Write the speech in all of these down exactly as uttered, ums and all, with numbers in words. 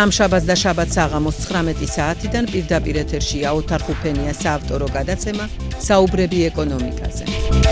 სამშაბათს და შაბათს საღამოს ცხრამეტი საათიდან პირდაპირ ეთერშია ოთარ ხუფენიას საავტორო გადაცემა საუბრები ეკონომიკაზე.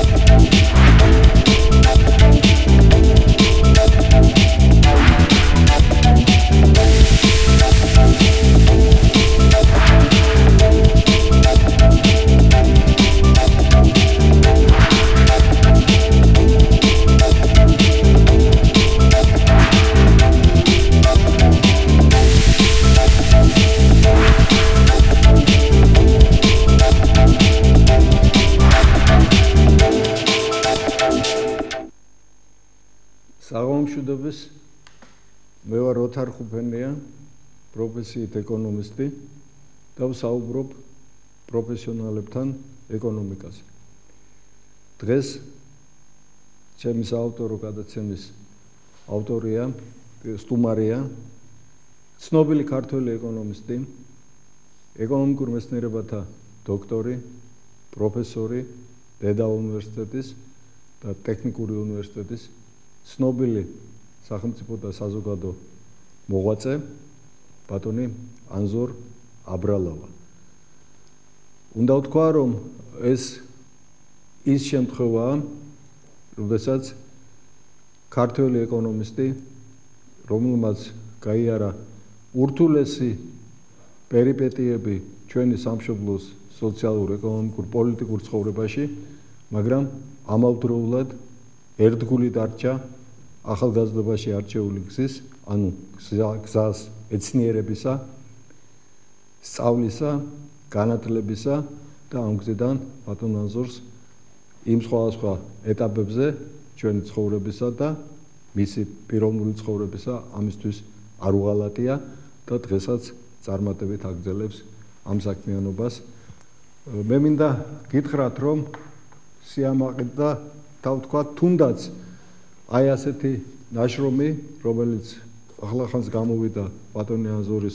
საღამომშვიდობის, მე ვარ ოთარ ხუფენია, პროფესიით ეკონომისტი და ვსაუბრობ პროფესიონალებთან ეკონომიკაზე. დღეს ჩემი საავტორო გადაცემის ავტორია, სტუმარია, ცნობილი ქართველი ეკონომისტი, ეკონომიკურ მეცნიერებათა დოქტორი, პროფესორი დედა უნივერსიტეტის და ტექნიკური უნივერსიტეტის ცნობილი სახელმწიფო და საზოგადო მოღვაწე ბატონი ანზორ აბრალავა. უნდა ვთქვა, რომ ეს ის შემთხვევაა, როდესაც ქართველი ეკონომისტი, რომელმაც გაიარა ურთულესი პერიპეტიები ჩვენი სამშობლოს სოციალურ, ეკონომიკურ, პოლიტიკურ ცხოვრებაში, მაგრამ ამავდროულად ერთგული დარჩა ახალგაზრდობაში არჩეული გზის, ანუ გზას ეცნიერებისა, სწავლისა, განათლებისა და ამ გზიდან ბატონ ანზორს იმ სხვადასხვა ეტაპებზე ჩვენი ცხოვრებისა და მისი პიროვნული ცხოვრებისა ამისთვის არ უღალატია და დღესაც წარმატებით აგრძელებს ამ საქმიანობას. მე მინდა გითხრათ, რომ სიამაყედ და თავთქვა, თუნდაც აი ასეთი ნაშრომი, რომელიც ახლახანს გამოვიდა ბატონი ანზორის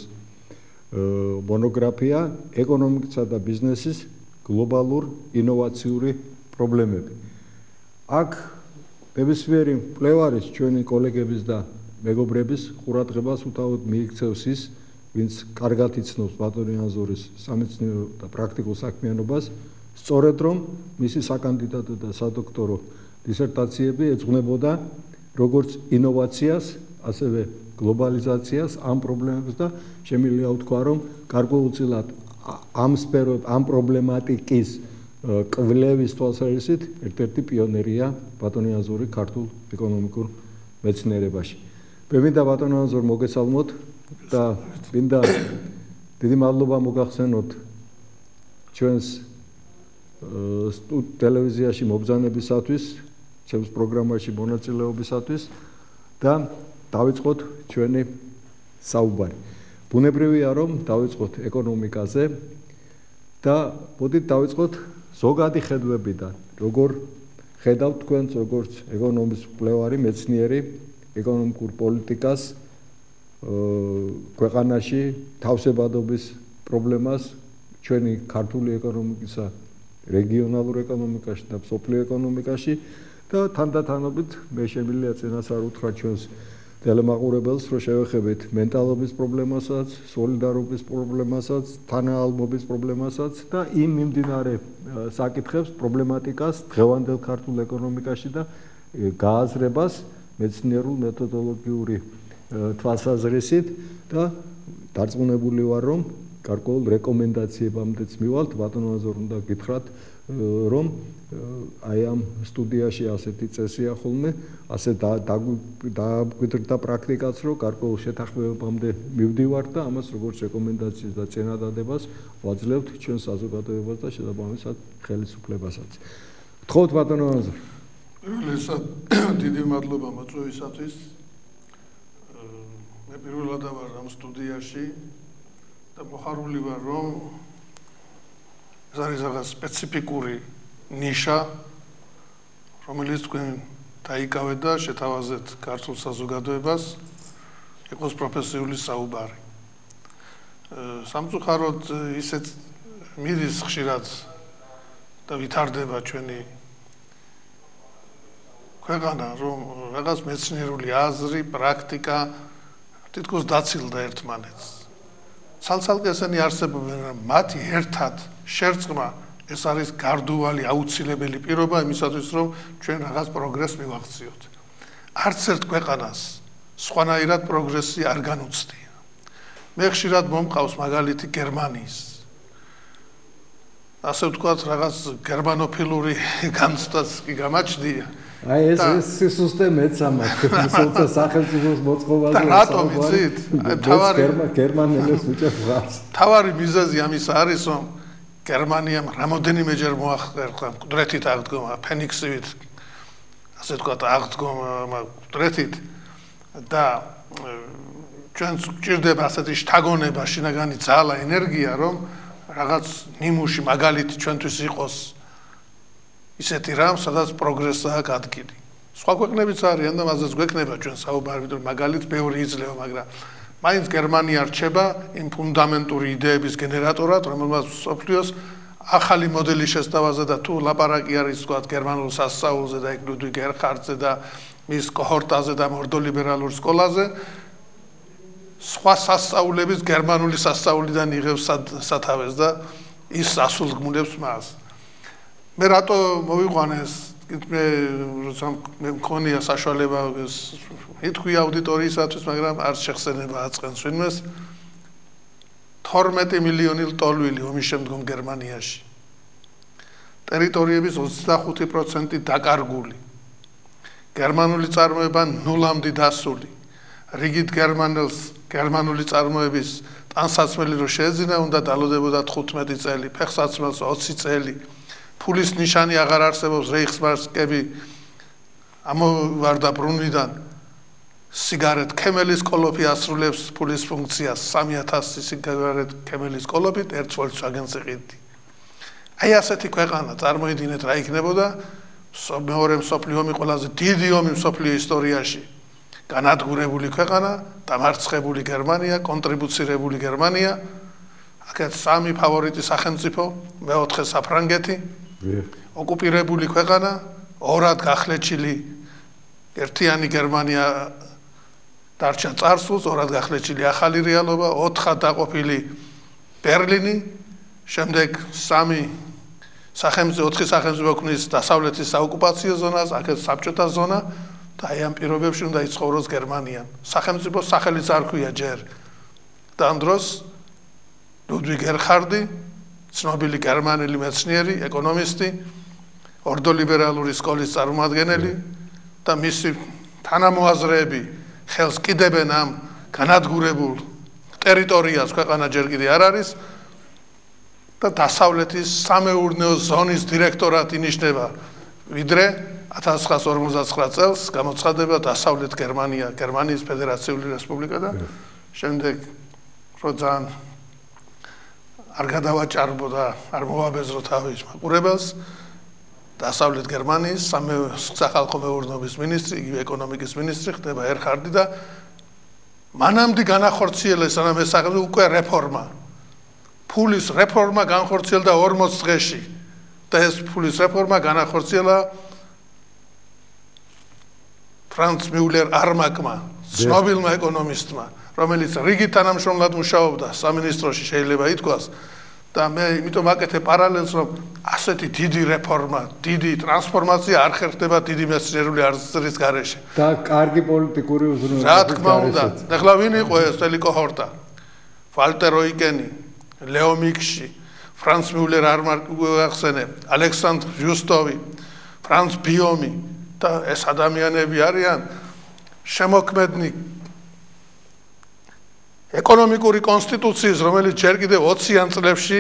მონოგრაფია ეკონომიკისა და ბიზნესის გლობალურ ინოვაციური პრობლემები. აქ ნებისმიერი მკვლევარის, ჩვენი კოლეგების და მეგობრების ყურადღებას უთავოდ მიიქცევს ის, ვინც კარგად იცნობს ბატონი ანზორის სამეცნიერო და პრაქტიკულ საქმიანობას, სწორედ რომ მისი საკანდიდატო და სადოქტორო დისერტაციები ეძღვნებოდა როგორც ინოვაციას, ასევე გლობალიზაციას, ამ პრობლემებს და შემიძლია ვთქვა, რომ გარკვეულწილად ამ სფეროთ, ამ პრობლემატიკის კვლევის თვალსაზრისით ერთ-ერთი პიონერია ბატონი ანზორი ქართულ ეკონომიკურ მეცნიერებაში. მე მინდა ბატონ ანზორ მოგესალმოთ და მინდა დიდი მადლობა მოგახსენოთ ჩვენს ტელევიზიაში მობრძანებისათვის, ჩემს პროგრამაში მონაწილეობისათვის და დავიწყოთ ჩვენი საუბარი. ბუნებრივია, რომ დავიწყოთ ეკონომიკაზე და მოდით დავიწყოთ ზოგადი ხედვებიდან, როგორ ხედავთ თქვენ, როგორც ეკონომიკის მკვლევარი, მეცნიერი, ეკონომიკურ პოლიტიკას ქვეყანაში, თავსებადობის პრობლემას, ჩვენი ქართული ეკონომიკისა რეგიონალურ ეკონომიკაში და მსოფლიო ეკონომიკაში და თანდათანობით მე შემიძლია წინასწარ უთხრა ჩვენს ტელემაყურებელს, რომ შევეხებით მენტალობის პრობლემასაც, სოლიდარობის პრობლემასაც, თანაალმობის პრობლემასაც და იმ მიმდინარე საკითხებს, პრობლემატიკას დღევანდელ ქართულ ეკონომიკაში და გააზრებას მეცნიერულ მეთოდოლოგიური თვალსაზრისით და დარწმუნებული ვარ, რომ გარკვეულ რეკომენდაციებამდეც მივალთ. ბატონ ანზორ, უნდა გითხრათ, რომ აი ამ სტუდიაში ასეთი წესია ხოლმე, ასე დაგვიდრდა პრაქტიკაც, რომ გარკვეულ შეთანხმებამდე მივდივართ და ამას როგორც რეკომენდაციას და წინადადებას ვაძლევთ ჩვენ საზოგადოებას და შესაბამისად ხელისუფლებასაც. გთხოვთ ბატონ ანზორ. პირველად დიდი მადლობა მოწვევისათვის. მე პირველად ვარ ამ სტუდიაში და მოხარული ვარ, რომ ეს არის რაღაც სპეციფიკური ნიშა, რომელიც თქვენ დაიკავეთ და შეთავაზეთ ქართულ საზოგადოებას, იყოს პროფესიული საუბარი. სამწუხაროდ ისეთ მიდის ხშირად და ვითარდება ჩვენი ქვეყანა, რომ რაღაც მეცნიერული აზრი, პრაქტიკა თითქოს დაცილდა ერთმანეთს. ცალ-ცალკე ესენი არსებობენ, რომ მათი ერთად შერწყმა ეს არის გარდუვალი აუცილებელი პირობა იმისათვის, რომ ჩვენ რაღაც პროგრესს მივახციოთ. არც ერთ ქვეყანას სხვანაირად პროგრესი არ განუცდია. მე ხშირად მომყავს მაგალითი გერმანიის. ასე ვთქვათ, რაღაც გერმანოფილური განცდაც კი გამაჩნია. აი ეს ეს სისტემა მეცამა თუმცა სახელმწიფოს მოწყობაზე და რატომ იცით? თავარი გერმანელებს უჭერს. თავარი მიზეზი ამის არის, რომ გერმანიამ რამოდენიმეჯერ მოახერხა მკვდრეთით აღდგომა, ფენიქსივით ასე ვთქვათ, აღდგომა მკვდრეთით და ჩვენს გვჭირდება ასეთი შთაგონება, შინაგანი ძალა, ენერგია, რომ რაღაც ნიმუში მაგალითი ჩვენთვის იყოს ისეთი რამ, სადაც პროგრესაა ადგილი. სხვა ქვეყნებიც არიან და მაზეც გვექნება ჩვენ საუბარი, რომ მაგალითს ბევრი იძლევა, მაგრამ მაინც გერმანია რჩება იმ ფუნდამენტური იდეების გენერატორად, რომელმაც მსოფლიოს ახალი მოდელის შესწავლაზე და თუ ლაპარაკი არის თქვათ გერმანულ სასწაულზე და ეგ ლუდვიგ ერხარტზე და მის კოჰორტაზე და მორდოლიბერალურ სკოლაზე სხვა სასწაულების გერმანული სასწაულიდან იღებს სათავეს და ის ასულგმულებს მას. მე რატო მოვიყვანე ეს მე როცა მე მქონია საშუალება ითქვი აუდიტორიისათვის, მაგრამ არც შეხსენება აწყენს ვინმეს. თორმეტი მილიონი ლტოლვილი ომის შემდგომ გერმანიაში. ტერიტორიების ოცდახუთი პროცენტი დაკარგული. გერმანული წარმოება ნულამდე დასული. რიგით გერმანელს გერმანული წარმოების ტანსაცმელი რო შეეძინა, უნდა დალოდებოდა თხუთმეტი წელი, ფეხსაცმელს ოცი წელი. ფულის ნიშანი აღარ არსებობს, რეიხსმარკები ამოვარდა ბრუნვიდან. სიგარეტ ქემელის კოლოფი ასრულებს ფულის ფუნქციას, სამი ათასი სიგარეტ ქემელის კოლოფით ერთ Volkswagen-ს იყიდი. აი ასეთი ქვეყანა წარმოიდგინეთ რა იქნებოდა მეორე მსოფლიო ომის ყველაზე დიდი ომი მსოფლიო ისტორიაში. განადგურებული ქვეყანა, დამარცხებული გერმანია, კონტრიბუცირებული გერმანია, აქეთ სამი ფავორიტი სახელმწიფო, მეოთხე საფრანგეთი, ოკუპირებული ქვეყანა, ორად გახლეჩილი ერთიანი გერმანია დარჩა წარსულს, ორად გახლეჩილი ახალი რეალობა, ოთხად დაყოფილი ბერლინი, შემდეგ სამი სახელმწიფო, ოთხი სახელმწიფო ქმნის დასავლეთის საოკუპაციო ზონას, აქეთ საბჭოთა ზონა და აი ამ პირობებში უნდა იცხოვროს გერმანიამ. სახელმწიფოს სახელიც არ ქვია ჯერ. და ამ დროს ლუდვიგ ერხარდი, ცნობილი გერმანელი მეცნიერი, ეკონომისტი, ორდოლიბერალური სკოლის წარმომადგენელი და მისი თანამოაზრეები ხელს კიდებენ ამ განადგურებულ ტერიტორიას, ქვეყანა ჯერ კიდე არ არის და დასავლეთის სამეურნეო ზონის დირექტორად ინიშნება, ვიდრე ათას ცხრაას ორმოცდაცხრა წელს გამოცხადება დასავლეთ გერმანია, გერმანიის ფედერაციული რესპუბლიკა და შემდეგ რო ძალიან არ გადავაჭარბო და არ მოვაბეზრო თავის მაყურებელს, დასავლეთ გერმანიის სახალხო მეურნეობის მინისტრი, იგივე ეკონომიკის მინისტრი ხდება ერხარდი და მანამდე განახორციელეს სანამ ეს სახელმწიფო უკვე რეფორმა. ფულის რეფორმა განხორციელდა ორმოც დღეში და ეს ფულის რეფორმა განახორციელა ფრანც მიულერ არმაკმა, ცნობილმა ეკონომისტმა, რომელიც რიგით თანამშრომლად მუშაობდა სამინისტროში შეიძლება ითქვას და მე იმიტომ ვაკეთებ პარალელს, რომ ასეთი დიდი რეფორმა, დიდი ტრანსფორმაცია არ ხერხდება დიდი მეცნიერული არწრის გარეშე. და კარგი პოლიტიკური უზრუნველყოფის რა თქმა უნდა, ახლა ვინ იყო ეს წელი კოჰორტა? ვალტერ ოიკენი, ლეო მიქში, ფრანც მიულერ არმაკი ახსენე, ალექსანდრ ჟუსტოვი, ფრანც ბიომი და ეს ადამიანები არიან შემოქმედნი ეკონომიკური კონსტიტუციის, რომელიც ჯერ კიდევ ოციან წლებში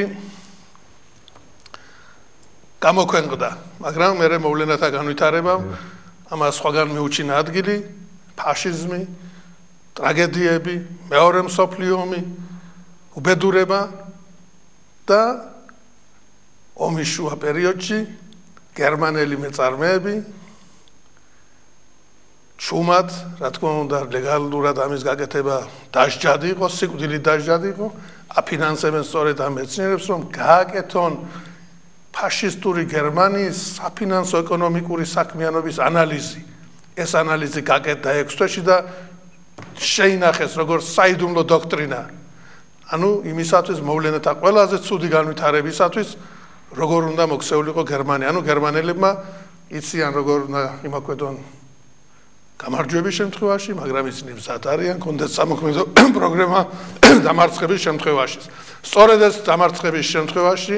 გამოქვეყნდა, მაგრამ მერე მოვლენათა განვითარებამ ამას სხვაგან მიუჩინა ადგილი, ფაშიზმი, ტრაგედიები, მეორე მსოფლიო ომი, უბედურება და ომის შუა პერიოდში გერმანელი მეწარმეები ჩუმად, რა თქმა უნდა, ლეგალურად ამის გაკეთება დასჯადი იყო, სიკვდილით დასჯადი იყო, აფინანსებენ სწორედ ამ მეცნიერებს, რომ გააკეთონ ფაშისტური გერმანიის საფინანსო ეკონომიკური საქმიანობის ანალიზი. ეს ანალიზი გაკეთდა ექვს თვეში და შეინახეს როგორც საიდუმლო დოქტრინა. ანუ იმისათვის მოვლენათა ყველაზე ცუდი განვითარებისათვის როგორ უნდა მოქცეულიყო გერმანია. ანუ გერმანელებმა იციან როგორ უნდა იმოქმედონ გამარჯვების შემთხვევაში, მაგრამ ისინი მზად არიან კონდეს სამოქმედო პროგრამა დამარცხების შემთხვევაში. სწორედ ეს დამარცხების შემთხვევაში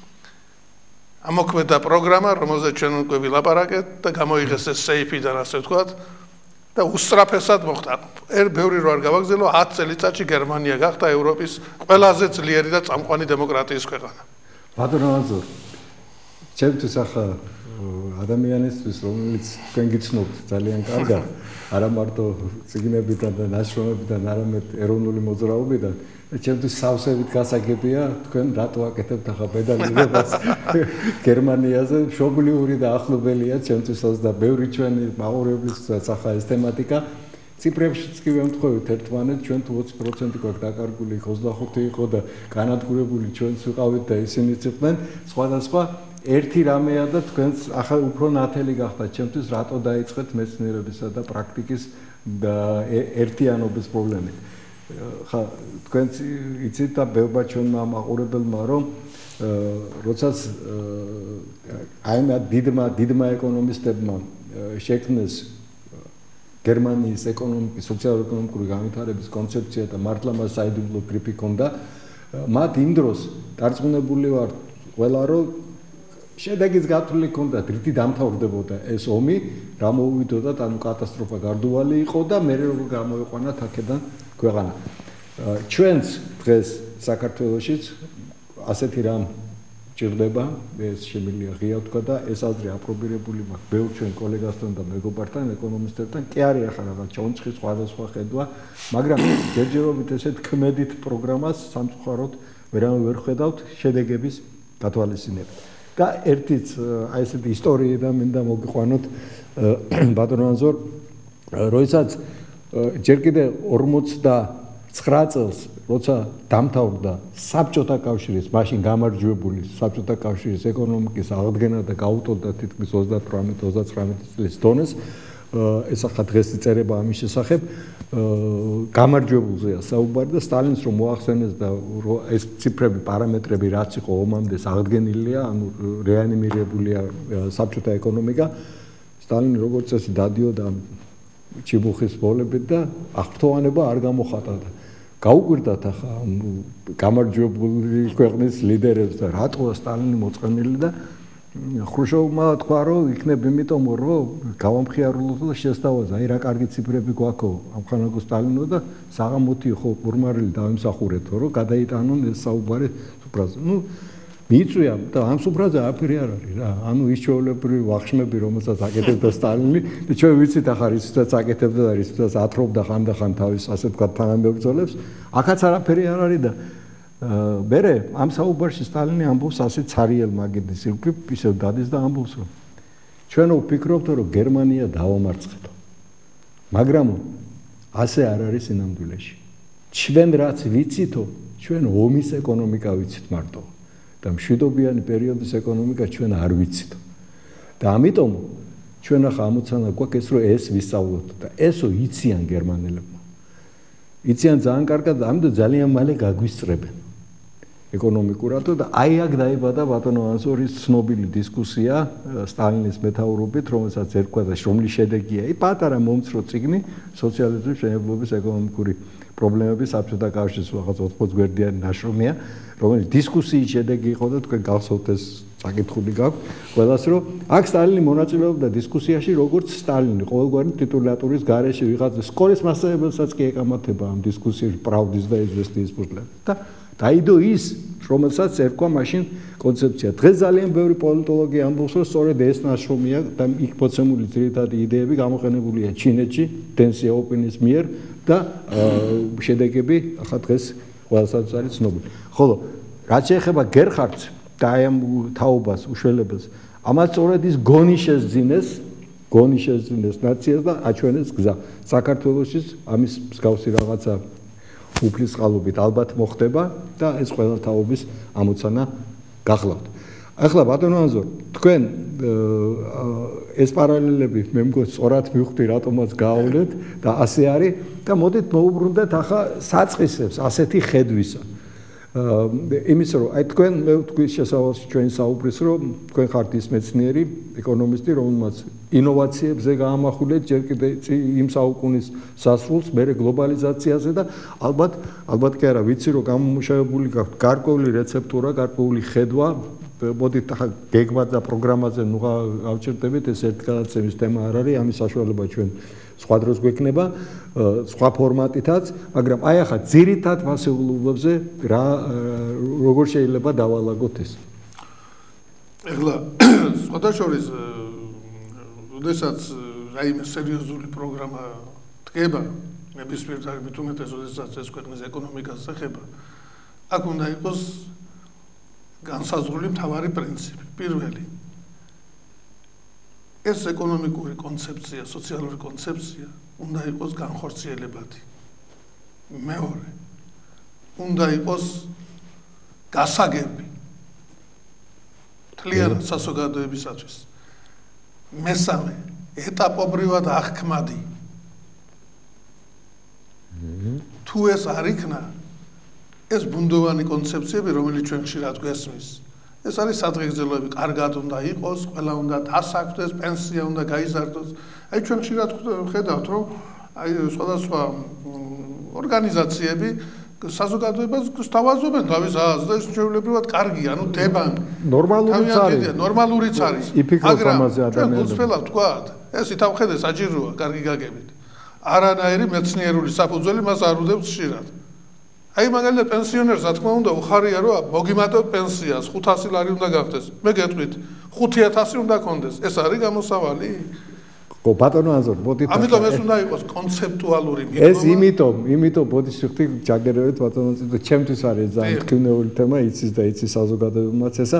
ამოქმედა პროგრამა, რომელზეც ჩვენ უკვე ვილაპარაკეთ და გამოიღეს ეს სეიფიდან, ასე ვთქვათ, და უსწრაფესად მოხდა. ერთ ბევრი რო არ გავაგზავნო, ათი წელიწადში გერმანია გახდა ევროპის ყველაზე ძლიერი და წამყვანი დემოკრატიის ქვეყანა. ბატონო აზორ, ჩემთვის ახლა ადამიანისთვის, რომელიც თქვენ გიცნობთ ძალიან კარგად, არა მარტო წიგნებიდან და ნაშრომებიდან, არამედ ეროვნული მოძრაობიდან, ჩემთვის სავსებით გასაგებია თქვენ რატო აკეთებთ ახლა პედალირებას გერმანიაზე. მშობლიური და ახლობელია ჩემთვისაც და ბევრი ჩვენი მაყურებლისთვისაც ახლა ეს თემატიკა. ციფრებშიც კი ვემთხვევით ერთმანეთს, ჩვენ თუ ოცი პროცენტი გვაქვს დაკარგული, ოცდახუთი იყო და განადგურებული ჩვენც ვიყავით და ისინიც იყვნენ. სხვადასხვა ერთი რამეა და თქვენს ახლა უფრო ნათელი გახდა ჩემთვის რატო დაიწყეთ მეცნიერებისა და პრაქტიკის და ერთიანობის პრობლემით. ხა თქვენც იცით და ბევრმა ჩვენმა მაყურებელმა რომ როდესაც აი ამ დიდმა დიდმა ეკონომისტებმა შექმნეს გერმანიის ეკონომიკის სოციალურ-ეკონომიკური განვითარების კონცეფცია და მართლა მას საიდუმლო გრიფი ჰქონდა, მათ იმ დროს დარწმუნებული ვარ ყველა რომ შედეგიც გათვლილი ჰქონდა, რითი დამთავრდებოდა ეს ომი, რა მოუვიდოდათ, ანუ კატასტროფა გარდუვალი იყო და მე როგორ გამოიყვანათ აქედან ქვეყანა. ჩვენც დღეს საქართველოშიც ასეთი რამ ჭირდება, ეს შემიძლია ღია ვთქვა და ეს აზრი აპრობირებული მაქვს ბევრ ჩვენ კოლეგასთან და მეგობართან, ეკონომისტებთან, კი არის ახლა რაღაც ჩონჩხი სხვადასხვა ხედვა, მაგრამ ჯერჯერობით ესეთ ქმედით პროგრამას სამწუხაროდ ვერავინ ვერ ხედავთ შედეგების გათვალისწინებით. და ერთიც აი ესეთი ისტორიიდან მინდა მოგიყვანოთ ბატონო აზორ, როდესაც ჯერ კიდე ორმოცდაცხრა წელს როცა დამთავრდა საბჭოთა კავშირის მაშინ გამარჯვებული საბჭოთა კავშირის ეკონომიკის აღდგენა და გაუტოლდა თითქმის ოცდათვრამეტი ოცდაცხრამეტი წლის დონეს, ეს ახლა დღეს იწერება ამის შესახებ, გამარჯვებულზეა საუბარი და სტალინს რომ მოახსენეს და ეს ციფრები, პარამეტრები რაც იყო ომამდე აღდგენილია, ანუ რეანიმირებულია საბჭოთა ეკონომიკა, სტალინი როგორც წესი დადიოდა ჩიბუხის ბოლებით და აღფრთოვანება არ გამოხატა და გაუკვირდათ ახლა გამარჯვებული ქვეყნის ლიდერებს და რატოა სტალინი მოწყენილი და ხრუშოვმა თქვა რომ იქნებ იმიტომ რომ გავამხიარულოთ და შესთავაზა აი რა კარგი ციფრები გვაქვს ამხანაგო სტალინო და საღამოთი ხო ურმარილი დავიმსახურეთო რომ გადაიტანონ ეს საუბარი სუფრაზე. ნუ მიიწვია და ამ სუფრაზე არაფერი არ არის რა. ანუ ის ჩვეულებრივი ვახშმები რომელსაც აკეთებდა სტალინი და ჩვენ ვიცით ახლა რისთვისაც აკეთებდა და რისთვისაც ათრობდა ხანდახან თავის ასე ვთქვათ თანამებრძოლებს, აქაც არაფერი არ არის და მერე ამ საუბარში სტალინი ამბობს ასე ცარიელ მაგიდის ირგვლივ ისევ დადის და ამბობს რომ ჩვენ ვფიქრობთ რომ გერმანია დავამარცხეთო, მაგრამ ასე არ არის სინამდვილეში. ჩვენ რაც ვიცითო, ჩვენ ომის ეკონომიკა ვიცით მარტო და მშვიდობიანი პერიოდის ეკონომიკა ჩვენ არ ვიცით. და ამიტომ ჩვენ ახლა ამოცანა გვაქვს ეს რომ ეს ვისწავლოთ და ესო იციან გერმანელებმა. იციან ძალიან კარგად, ამიტომ ძალიან მალე გაგვისწრებენ ეკონომიკურად და აი აქ დაიბადა ბატონო ანსორის ცნობილი დისკუსია სტალინის მეთაურობით, რომელსაც ერქვა და რომლის შედეგია აი პატარა მომცრო წიგნი სოციალიზმის მშენებლობის ეკონომიკური პრობლემები საბჭოთა კავშირის რაღაც ოთხმოც გვერდიანი ნაშრომია, რომელიც დისკუსიის შედეგი იყო და თქვენ გახსოვთ ეს საკითხული გაქვთ ყველას რომ აქ სტალინი მონაწილეობდა დისკუსიაში როგორც სტალინი ყოველგვარი ტიტულატურის გარეშე ვიღაც სკოლის მასწავლებელსაც კი ეკამათება ამ დისკუსიაში პრავდის და იზვესტიის პრობლემებს და დაიდო ის რომელსაც ერქვა მაშინ კონცეფცია. დღეს ძალიან ბევრი პოლიტოლოგი ამბობს რომ სწორედ ეს ნაშრომია და იქ მოცემული ძირითადი იდეები გამოყენებულია ჩინეთში დენ სიაოპინის მიერ და შედეგები ახლა დღეს ყველასაც არის ცნობილი. ხოლო რაც შეეხება გერხარდს და აი ამ თაობას უშველებას, ამას სწორედ ის გონი შეძინეს, გონი შეძინეს ნაციას და აჩვენეს გზა. საქართველოშიც ამის მსგავსი რაღაცა უფლის წყალობით ალბათ მოხდება და ეს ყველა თაობის ამოცანა გახლავთ. ახლა ბატონო ანზორ, თქვენ ეს პარალელები მე მგონი სწორად მივხვდი რატომაც გაავლეთ და ასე არის და მოდით მოუბრუნდეთ ახლა საწყისებს ასეთი ხედვისა. იმის რომ აი თქვენ მე ვთქვი შესავალში ჩვენ საუბრის რომ თქვენ ხართ ის მეცნიერი ეკონომისტი რომელმაც ინოვაციებზე გაამახვილეთ ჯერ კიდე იმ საუკუნის სასრულს მე გლობალიზაციაზე და ალბათ ალბათ კი არა ვიცი რომ გამომუშავებული გაქვთ გარკვეული რეცეპტურა გარკვეული ხედვა მოდით ახლა გეგმად და პროგრამაზე ნუ გავჭირდებით ეს ერთ გადაცემის თემა არ არის ამის საშუალება ჩვენ სხვა დროს გვექნება სხვა ფორმატითაც მაგრამ აი ახლა ძირითად მასეულობებზე რა როგორ შეიძლება დავალაგოთ ეს ეხლა სხვადასხვის როდესაც რაიმე სერიოზული პროგრამა დგება ნებისმიერ თარგმნით უმეტეს როდესაც ეს ქვეყნის ეკონომიკას ეხება აქ უნდა იყოს განსაზღვრული მთავარი პრინციპი პირველი ეს ეკონომიკური კონცეფცია, სოციალური კონცეფცია უნდა იყოს განხორციელებადი. მეორე უნდა იყოს გასაგები მთლიანად საზოგადოებისათვის. მესამე ეტაპობრივად აღქმადი. თუ ეს არ იქნა ეს ბუნდოვანი კონცეფციები რომელიც ჩვენ ხშირად გვესმის ეს არის სადღეგრძელოები, კარგად უნდა იყოს, ყველა უნდა დასაქმდეს, პენსია უნდა გაიზარდოს. აი ჩვენ ხშირად ხედავთ, რომ აი სხვადასხვა ორგანიზაციები საზოგადოებას სთავაზობენ თავის აზრს და ეს ჩვეულებრივად კარგია, ანუ დებან. ნორმალურიც არის. ნორმალურიც არის. მაგრამ ჩვენ გულწრფელად ვთქვათ, ეს ითავხედე საჭიროა, კარგი გაგებით. არანაირი მეცნიერული საფუძველი მას არ უდევს ხშირად. აი მაგალითად პენსიონერს რა თქმა უნდა უხარია რომ მოგიმატოთ პენსიას ხუთასი ლარი უნდა გახდეს მე გეტყვით ხუთი ათასი უნდა გქონდეს ეს არის გამოსავალი ხო ბატონო ანზორ მოდით ამიტომ ეს უნდა იყოს კონცეპტუალური მიღება ეს იმიტომ იმიტომ ბოდიშ ხთი ჯაგერებით ბატონო და ჩემთვის არის ძალიან მტკივნეული თემა იცის და იცის საზოგადოებამაც ესა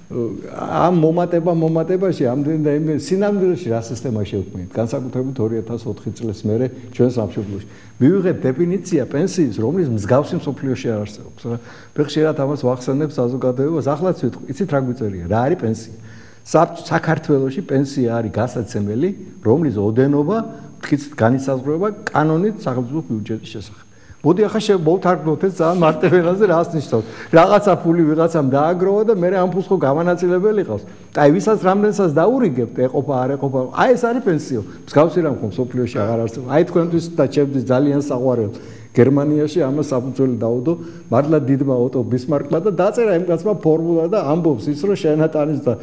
ამ მომატება მომატებაში ამდენ და იმდენ სინამდვილეში რა სისტემა შევქმნით განსაკუთრებით ორი ათას ოთხი წლის მერე ჩვენ სამშობლოში მივიღეთ დეფინიცია პენსიის რომლის მსგავსი მსოფლიოში არ არსებობს რა მე ხშირად ამას ვახსენებ საზოგადოებას ახლაც ვიტყვი იცით რა გვიწერია რა არის პენსია საქართველოში პენსია არის გასაცემელი რომლის ოდენობა მტკიც განისაზღვრება კანონით სახელმწიფო ბიუჯეტის შესახებ მოდი ახლა შევთარგმნოთ ეს ძალიან მარტივ ენაზე რას ნიშნავს რაღაცა ფული ვიღაცამ დააგროვა და მე ამ ფულს ხო გამანაწილებელი ყავს და აი ვისაც რამდენსაც დაურიგებთ ეყოფა არ ეყოფა აი ეს არის პენსიო მსგავსი რამ ხო სოფლიოში აღარ არსებობს აი თქვენთვის და ჩემთვის ძალიან საყვარელ გერმანიაში ამას საფუძველი დაუდო მართლა დიდმა ოტო ბისმარკმა და დაწერა იმ კაცმა ფორმულა და ამბობს ის რომ შენატანის და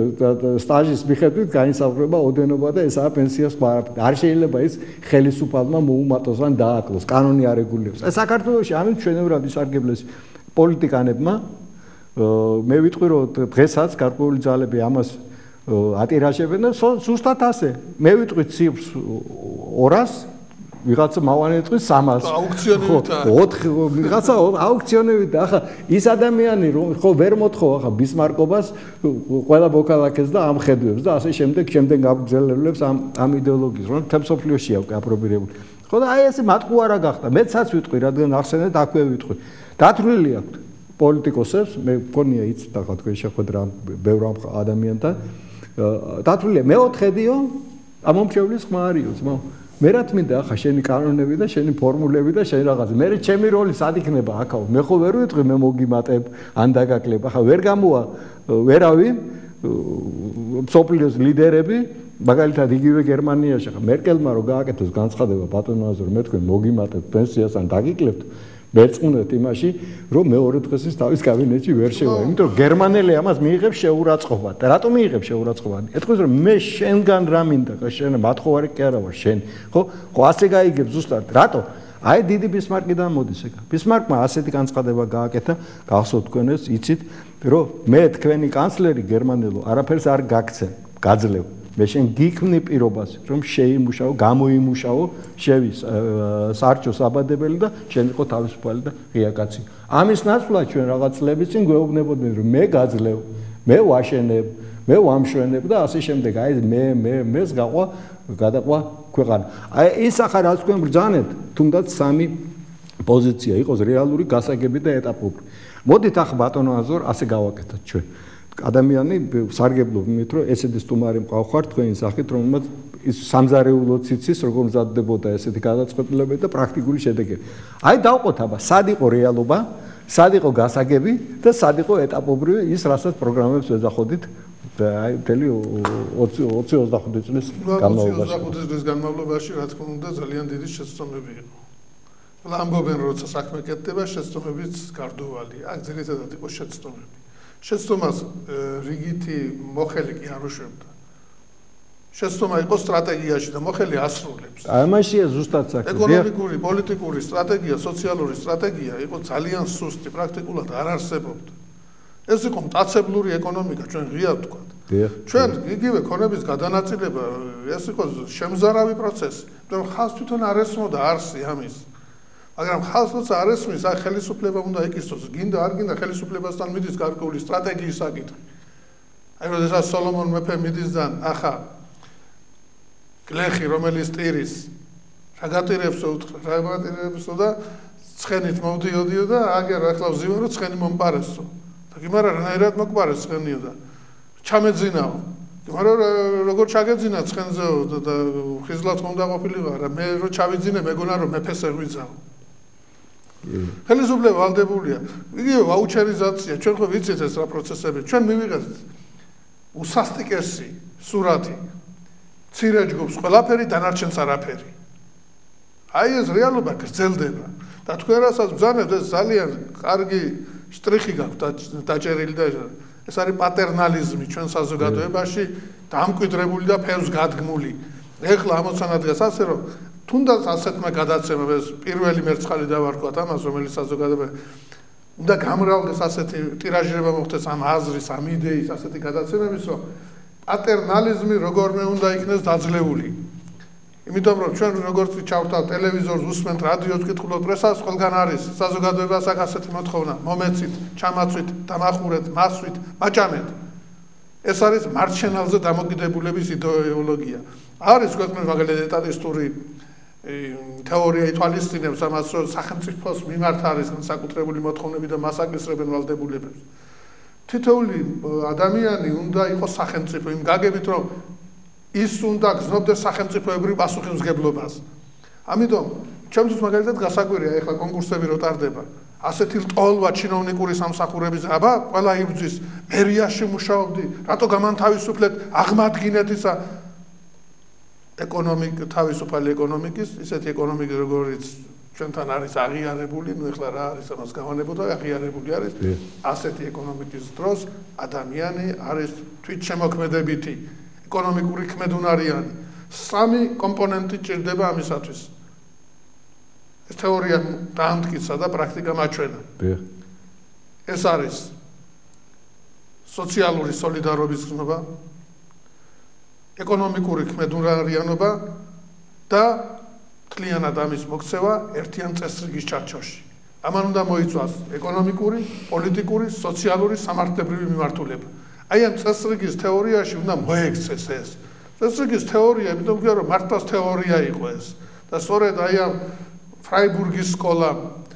სტაჟის მიხედვით განისაზღვრება ოდენობა და ესაა პენსიას არ შეიძლება ის ხელისუფალმა მოუმატოს ან დააკლოს კანონი არ რეგულირებს ეს საქართველოში ამით ჩვენევრად ისარგებლეს პოლიტიკანებმა მე ვიტყვი რომ დღესაც გარკვეული ძალები ამას ატირაჟებენ და ზუსტად ასე მე ვიტყვი ციფრს ორას ვიღაცა მავანეთყვის სამას აუქციონებით ოთხ ვიღაცა აუქციონებით ახლა ის ადამიანი რომ ხო ვერ მოთხოვ ახლა ბისმარკობას ყველა ბოქალაკეს და ამ ხედვებს და ასე შემდეგ შემდეგ გაგრძელებს ამ ამ იდეოლოგიას რომ თემსოფლიოში აქვს აპრობირებული ხო და აი ესე მატყუ არა გახდა მეცაც ვიტყვი რადგან ახსენეთ აქვე ვიტყვი დათვლილი აქვს პოლიტიკოსებს მე მგონია იცით ახლა თქვენ შეხვედრა ბევრ ადამიანთან დათვლილია მეოთხედიო ამომრჩევლის ხმა არისო ძმაო მე რა თმინდა ახლა შენი კანონები და შენი ფორმულები და შენ რაღაცა მე ჩემი როლი სად იქნება აქაო მე ხო ვერ ვიტყვი მე მოგიმატებ ან დაგაკლებ ახლა ვერ გამოა ვერავინ მსოფლიოს ლიდერები მაგალითად იგივე გერმანიაში ახლა მერკელმა რო გააკეთოს განცხადება ბატონო აზრო მე თქვენ მოგიმატებ პენსიას ან დაგიკლებთ მერწმუნდეთ იმაში რომ მეორე დღეს ის თავის კაბინეტში ვერ შევა იმიტომ რომ გერმანელი ამას მიიღებს შეურაცხყოფად და რატომ მიიღებს შეურაცხყოფად ეთქვის რომ მე შენგან რა მინდა ხო შენ მათხოვარი კი არა ვარ შენ ხო ხო ასე გაიგებ ზუსტად რატო აი დიდი ბისმარკიდან მოდის ეგა ბისმარკმა ასეთი განცხადება გააკეთა გახსოვთ თქვენ ეს იცით რომ მე თქვენი კანცლერი გერმანელო არაფერს არ გაგცემ გაძლევ მე შენ გიქმნი პირობას რომ შეიმუშაო გამოიმუშაო შევის სარჩოს აბადებელი და შენ იყო თავისუფალი და ღია კაცი ამის ნაცვლად ჩვენ რაღაც წლების წინ გვეუბნებოდნენ რომ მე გაძლევ მე ვაშენებ მე ვამშვენებ და ასე შემდეგ აი მე მე მეს გაყვა გადაყვა ქვეყანა აი ის ახლა რაც თქვენ ბრძანეთ თუნდაც სამი პოზიცია იყოს რეალური გასაგები და ეტაპობრივი მოდით ახლა ბატონო აზორ ასე გავაკეთოთ ჩვენ ადამიანი სარგებლობ იმით, რომ ესეთი სტუმარი მყავხარ თქვენი სახით, რომელმაც ის სამზარეულოდ ციცის, როგორ მზადდებოდა ესეთი გადაწყვეტილებები და პრაქტიკული შედეგები. აი დავყოთ აბა, სად იყო რეალობა, სად იყო გასაგები და სად იყო ეტაპობრივი ის, რასაც პროგრამებს ვეძახოდით და აი მთელი ოცი ოცდახუთი წლის განმავლობაში. ოცდახუთი წლის განმავლობაში, რა თქმა უნდა, ძალიან დიდი შეცდომები იყო. ამბობენ, როცა საქმე კეთდება, შეცდომებიც გარდუვალია. აქ ძირითადად იყო შეცდომები. შეცდომას რიგითი მოხელი კი არ უშვებდა. შეცდომა იყო სტრატეგიაში და მოხელი ასრულებს. ამაშია ზუსტად საქმე. ეკონომიკური, პოლიტიკური სტრატეგია, სოციალური სტრატეგია იყო ძალიან სუსტი, პრაქტიკულად არ არსებობდა. ეს იყო მტაცებლური ეკონომიკა, ჩვენ ღია ვთქვათ. ჩვენ იგივე ქონების გადანაწილება, ეს იყო შემზარავი პროცესი. მაგრამ ხალხს თვითონ არ ესმოდა არსი ამის. მაგრამ ხალხს როცა არ ესმის, აი ხელისუფლება უნდა ეკისროს, გინდა არ გინდა ხელისუფლებასთან მიდის გარკვეული სტრატეგიის საკითხი. აი როდესაც სოლომონ მეფე მიდისგან ახა გლეხი რომელიც ტირის რა გატირებსო რა გატირებსო და ცხენით მოვდიოდიო და აგერ ახლა ვზივარ რომ ცხენი მომპარესო და გიმარა რანაირად მოკპარეს ცხენიო და ჩამეძინაო გიმარა როგორ ჩაგეძინა ცხენზეო და ხიზლად ხომ დაყოფილიყო რა მე რო ჩავიძინე მეგონა რომ მეფეს ეღვიძაო ხელისუფლება ვალდებულია იგივე ვაუჩერიზაცია ჩვენ ხო ვიცით ეს რა პროცესები ჩვენ მივიღეთ უსასტიკესი სურათი ცირე ჯგუფს ყველაფერი დანარჩენს არაფერი. აი ეს რეალობა გრძელდება და თქვენ რასაც ბრძანებთ ეს ძალიან კარგი შტრიხი გაქვთ დაჭერილი და ეს არის პატერნალიზმი ჩვენ საზოგადოებაში დამკვიდრებული და ფერს გადგმული. ეხლა ამოცანა დღეს ასე რომ თუნდაც ასეთმა გადაცემამ ეს პირველი მერცხალი დავარქვათ ამას რომელიც საზოგადოება უნდა გამრავლდეს ასეთი ტირაჟირება მოხდეს ამ აზრის ამ იდეის ასეთი გადაცემების რომ პატერნალიზმი როგორმე უნდა იქნეს დაძლეული. იმიტომ რომ ჩვენ როგორც ჩავთავ ტელევიზორს, უსმენთ რადიოს, კითხულობთ პრესას, ყველგან არის საზოგადოებას აქ ასეთი მოთხოვნა, მომეცით, ჩამაცვით, დამახურეთ, მასვით, მაჭამეთ. ეს არის მარჩენალზე დამოკიდებულების იდეოლოგია. არის ქვეყნებში მაგალითად ეტატისტური თეორია ითვალისწინებს ამას, რომ სახელმწიფოს მიმართ არის საკუთრებული მოთხოვნები და მას აკისრებენ ვალდებულებებს. თითოეული ადამიანი უნდა იყოს სახელმწიფო იმ გაგებით რომ ის უნდა გზნობდეს სახელმწიფოებრივ პასუხისმგებლობას. ამიტომ ჩემთვის მაგალითად გასაკვირია ეხლა კონკურსები რო ტარდება. ასეთი ლტოლვა ჩინოვნიკური სამსახურების აბა ყველა იბრძვის მერიაში მუშაობდი, რატო გამანთავისუფლეთ, აღმადგინეთ ისა ეკონომიკ თავისუფალი ეკონომიკის, ისეთი ეკონომიკა როგორიც ჩვენთან არის აღიარებული, ნუ ეხლა რა არის ამას გავანებოდა, აღიარებული არის ასეთი ეკონომიკის დროს ადამიანი არის თვითშემოქმედებითი, ეკონომიკური ქმედუნარიანი. სამი კომპონენტი ჭირდება ამისათვის. ეს თეორია დაამტკიცა და პრაქტიკა მაჩვენა. ეს არის სოციალური სოლიდარობის გზნობა, ეკონომიკური ქმედუნარიანობა და მთლიანად ამის მოქცევა ერთიან წესრიგის ჩარჩოში. ამან უნდა მოიცვას ეკონომიკური, პოლიტიკური, სოციალური, სამართლებრივი მიმართულება. აი ამ წესრიგის თეორიაში უნდა მოექცეს ეს. წესრიგის თეორია, იმიტომ რომ მართლაც თეორია იყო ეს. და სწორედ აი ამ ფრაიბურგის სკოლა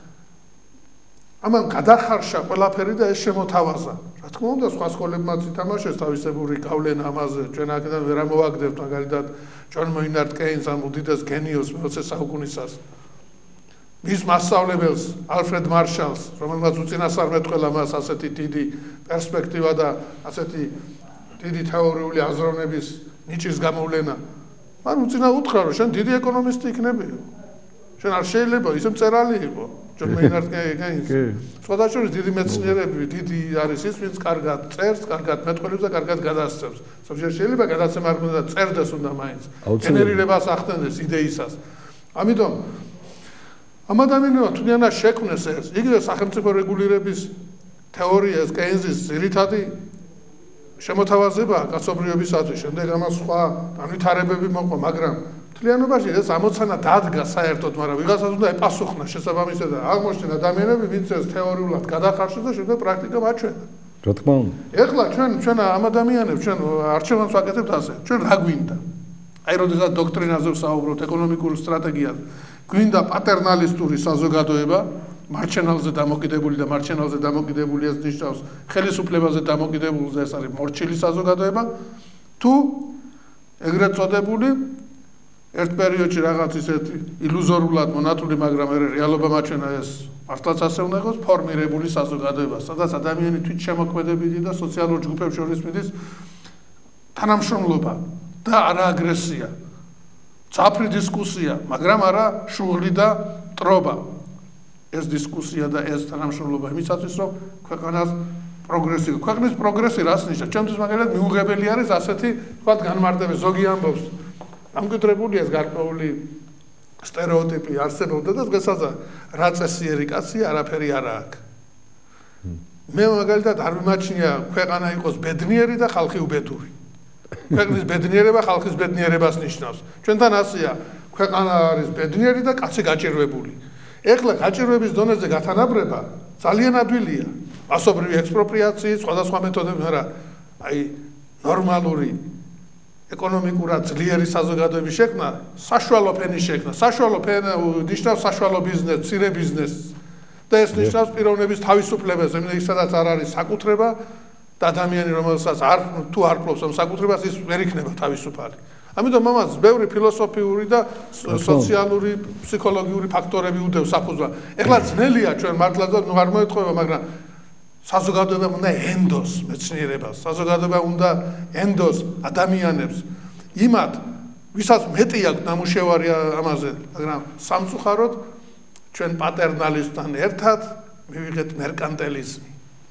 ამან გადახარშა ყველაფერი და ეს შემოთავაზა. რა თქმა უნდა, სხვა სკოლებმაც ითამაშეს თავისებური გავლენა ამაზე. ჩვენ აქედან ვერ ამოვაგდებთ მაგალითად ჯონ მეინარდ კეინს ამ უდიდეს გენიოს მეოცე საუკუნისას. მის მასწავლებელს ალფრედ მარშალს, რომელმაც უწინასწარ მეტყველა მას ასეთი დიდი პერსპექტივა და ასეთი დიდი თეორიული აზროვნების ნიჭის გამოვლენა. მან უწინა უთხრა, რომ შენ დიდი ეკონომისტი იქნებიო. შენ არ შეიძლება ისე მწერალი იყო. ჯონ მეინარდ კეინს. სხვადასხვა დიდი მეცნიერები, დიდი არის ის, ვინც კარგად წერს, კარგად მეტყველებს და კარგად გადასცემს. ზოგჯერ შეიძლება გადაცემა არ უნდა წერდეს უნდა მაინც. გენერირებას ახდენდეს იდეისას. ამიტომ ამ ადამიანებმა თუნდაც შექმნეს ეს. იგივე სახელმწიფო რეგულირების თეორია ეს კეინზის ძირითადი შემოთავაზება კაცობრიობისათვის. შემდეგ ამას სხვა განვითარებები მოყვა, მაგრამ მთლიანობაში ეს ამოცანა დადგა საერთოდ, მაგრამ ვიღაცას უნდა ეპასუხნა შესაბამისად და აღმოჩნდა ადამიანები, ვინც ეს თეორიულად გადახარშეს და შემდეგ პრაქტიკა მაჩვენა. რა თქმა უნდა. ეხლა ჩვენ ჩვენ ამ ადამიანებს ჩვენ არჩევანს ვაკეთებთ ასე. ჩვენ რა გვინდა? აი როდესაც დოქტრინაზე ვსაუბრობთ, ეკონომიკურ სტრატეგიაზე, გვინდა პატერნალისტური საზოგადოება, მარჩენალზე დამოკიდებული და მარჩენალზე დამოკიდებული ეს ნიშნავს ხელისუფლებაზე დამოკიდებულზე ეს არის მორჩილი საზოგადოება თუ ეგრეთ წოდებული ერთ პერიოდში რაღაც ისეთ ილუზორულად მონათული, მაგრამ მე რეალობა მაჩვენა ეს მართლაც ასე უნდა იყოს ფორმირებული საზოგადოება, სადაც ადამიანი თვით შემოქმედებითი და სოციალურ ჯგუფებს შორის მიდის თანამშრომლობა და არა აგრესია. წაფრი დისკუსია, მაგრამ არა შუღლი და ტრობა. ეს დისკუსია და ეს თანამშრომლობა იმისათვის, რომ ქვეყანას პროგრესი, ქვეყნის პროგრესი რას ნიშნავს? ჩემთვის მაგალითად მიუღებელი არის ასეთი, თქვათ, განმარტება ზოგი ამბობს. ამკვიდრებული ეს გარკვეული სტერეოტიპი არსებობდა და დღესაც რა წესიერი კაცია, არაფერი არა აქვს. მე მაგალითად არ მიმაჩნია ქვეყანა იყოს ბედნიერი და ხალხი უბედური. ქვეყნის ბედნიერება ხალხის ბედნიერებას ნიშნავს. ჩვენთან ასეა, ქვეყანა არის ბედნიერი და კაცი გაჭირვებული. ეხლა გაჭირვების დონეზე გათანაბრება ძალიან ადვილია. ასობრივი ექსპროპრიაციის სხვადასხვა მეთოდები, მაგრამ აი ნორმალური ეკონომიკურად ძლიერი საზოგადოების შექმნა, საშუალო ფენის შექმნა, საშუალო ფენა ნიშნავს საშუალო ბიზნესს, მცირე ბიზნესს და ეს ნიშნავს პიროვნების თავისუფლებას, იმенно ის სადაც არ არის საკუთრება და ადამიანი რომელსაც არ თუ არ ფლობს ამ საკუთრებას, ის ვერ იქნება თავისუფალი. ამიტომ ამას ბევრი ფილოსოფიური და სოციალური, ფსიქოლოგიური ფაქტორები უდევს საფუძვლად. ეხლა ძნელია ჩვენ მართლა და ნუ არ მოეთხოვება, მაგრამ საზოგადოება უნდა ენდოს მეცნიერებას, საზოგადოება უნდა ენდოს ადამიანებს, იმათ, ვისაც მეტი აქვს ნამუშევარი ამაზე, მაგრამ სამწუხაროდ ჩვენ პატერნალიზმთან ერთად მივიღეთ მერკანტილიზმი.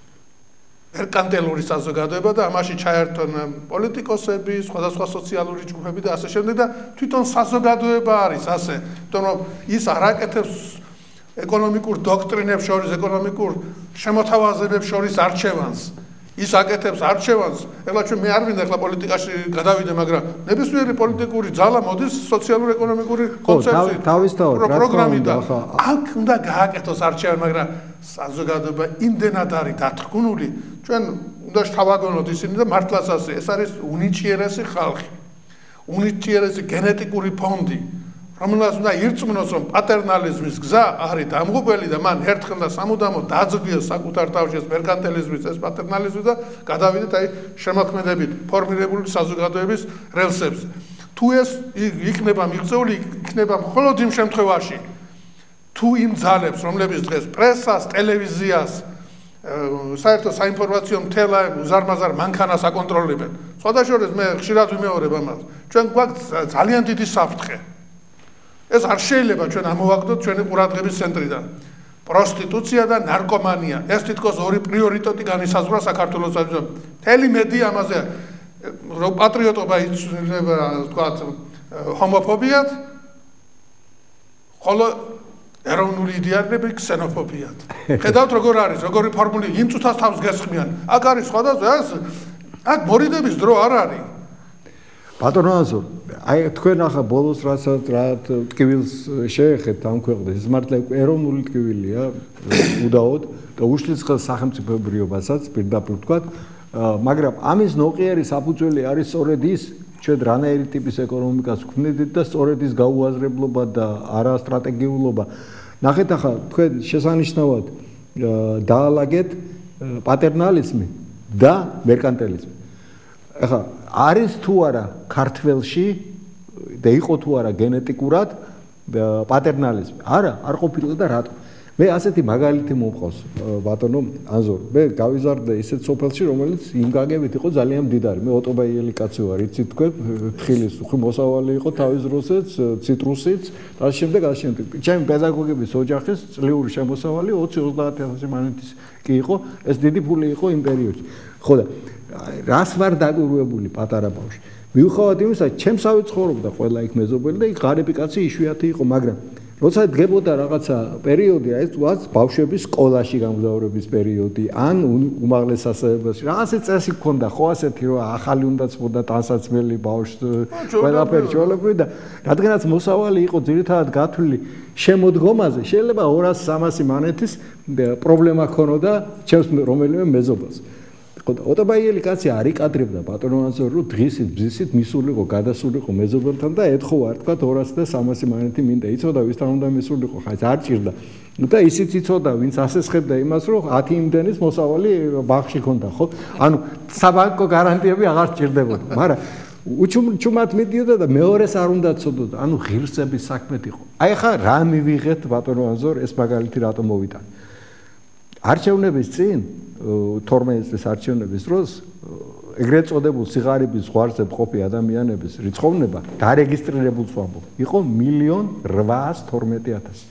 მერკანტილური საზოგადოება და ამაში ჩაერთონ პოლიტიკოსები, სხვადასხვა სოციალური ჯგუფები და ასე შემდეგ და თვითონ საზოგადოება არის ასე, თვითონ რომ ის არ აკეთებს ეკონომიკურ დოქტრინებს შორის, ეკონომიკურ შემოთავაზებებს შორის არჩევანს. ის აკეთებს არჩევანს. ეხლა ჩვენ მე არ მინდა ეხლა პოლიტიკაში გადავიდე, მაგრამ ნებისმიერი პოლიტიკური ძალა მოდის სოციალურ-ეკონომიკური კონცეფციით, პროგრამიდან. აქ უნდა გააკეთოს არჩევანი, მაგრამ საზოგადოება იმდენად არის დათრგუნული, ჩვენ უნდა შევაგონოთ ისინი და მართლაც ასე, ეს არის უნიჭიერესი ხალხი. უნიჭიერესი გენეტიკური ფონდი. რომელსაც უნდა ირწმუნოს, რომ პატერნალიზმის გზა არის დამღუპელი და მან ერთხელ და სამუდამოდ დაძგიოს საკუთარ თავში ეს მერკანტილიზმის, ეს პატერნალიზმი და გადავიდეთ აი შემოქმედებით ფორმირებული საზოგადოების რელსებზე. თუ ეს იქნება მიღწეული, იქნება მხოლოდ იმ შემთხვევაში, თუ იმ ძალებს, რომლებიც დღეს პრესას, ტელევიზიას, საერთო საინფორმაციო მთელ უზარმაზარ მანქანას აკონტროლებენ. სხვადასხვა მე ხშირად ვიმეორებ ამას. ჩვენ გვაქვს ძალიან დიდი საფრთხე. ეს არ შეიძლება ჩვენ ამოვაგდოთ ჩვენი ყურადღების ცენტრიდან. პროსტიტუცია და ნარკომანია. ეს თითქოს ორი პრიორიტეტი განისაზღვრა საქართველოს საზოგადოებამ. მთელი მედია ამაზე პატრიოტობა იცვლება, თქვათ, ჰომოფობიად, ხოლო ეროვნული იდეალები ქსენოფობიად. ხედავთ როგორ არის, როგორი ფორმული იმ წუთას თავს გესხმიან. აქ არის სხვადასხვა, აქ მორიდების დრო არ არის. ბატონო აზო, აი თქვენ ახლა ბოლოს რასაც რა ტკივილს შეეხეთ ამ ქვეყნას, ეს მართლა ეროვნული ტკივილია, უდაოდ და უშლის ხელს სახელმწიფოებრიობასაც პირდაპირ ვთქვათ, მაგრამ ამის ნოყიერი საფუძველი არის სწორედ ის, ჩვენ რანაირი ტიპის ეკონომიკას გვქნიდით და სწორედ ის გაუაზრებლობა და არასტრატეგიულობა. ნახეთ ახლა თქვენ შესანიშნავად დაალაგეთ პატერნალიზმი და მერკანტილიზმი. ახლა არის თუ არა ქართველში და იყო თუ არა გენეტიკურად პატერნალიზმი? არა, არ ყოფილა და რატო? მე ასეთი მაგალითი მომყავს ბატონო ანზორ. მე გავიზარდე ისეთ სოფელში, რომელიც იმ გაგებით იყო ძალიან მდიდარი. მე ოტობაიელი კაცი ვარ, იცით თქვენ, ხილის უხი მოსავალი იყო თავის დროსაც, ციტრუსიც და ამ შემდეგ ამ შემდეგ. ჩემი პედაგოგების ოჯახის წლიური შემოსავალი ოცი ოცდაათი ათასი მანეთის კი იყო, ეს დიდი ფული იყო იმ პერიოდში. ხო და რას ვარ დაკვირვებული პატარა ბავშვი? მიუხედავად იმისა, ჩემსავე ცხოვრობდა ყველა იქ მეზობელი და იქ ღარიბი კაცი იშვიათი იყო, მაგრამ როცა დგებოდა რაღაცა პერიოდი, აი ეს ვაც ბავშვების სკოლაში გამგზავრების პერიოდი, ან უმაღლეს სასწავლებელში, რაღაცა წესი გქონდა, ხო ასეთი, რომ ახალი უნდა წმოდა ტანსაცმელი ბავშვს, ყველაფერი ჩვეულებრივი და რადგანაც მოსავალი იყო ძირითადად გათვლილი შემოდგომაზე, შეიძლება ორასი სამასი მანეთის პრობლემა ქონოდა ჩემს რომელიმე მეზობელს. ოტაბაიელი კაცი არ იკადრებდა პატრონაჟზე რომ დღისით ბზისით მისულიყო გადასულიყო მეზობელთან და ეთხოვა თქვა ორასი და სამასი მანეთი მინდა იცოდა ვისთან უნდა მისულიყო ხა არ ჭირდა და ისიც იცოდა ვინც ასესხებდა იმას რომ ათი იმდენის მოსავალი ბაღში ქონდა ხო ანუ საბანკო გარანტიები აღარ ჭირდებოდა მაგრამ უჩუმად მიდიოდა და მეორეს არ უნდა ცოდოდა ანუ ღირსების საქმეთ იყო აი ხა რა მივიღეთ პატრონაჟზე ეს მაგალითი რატომ მოვიტანე არჩევნების წინ თორმეტი წლის არჩევნების დროს ეგრეთ წოდებულ სიღარიბის ზღვარზე მყოფი ადამიანების რიცხოვნება დარეგისტრირებულ ვამბობ იყო მილიონ რვაას თორმეტი ათასი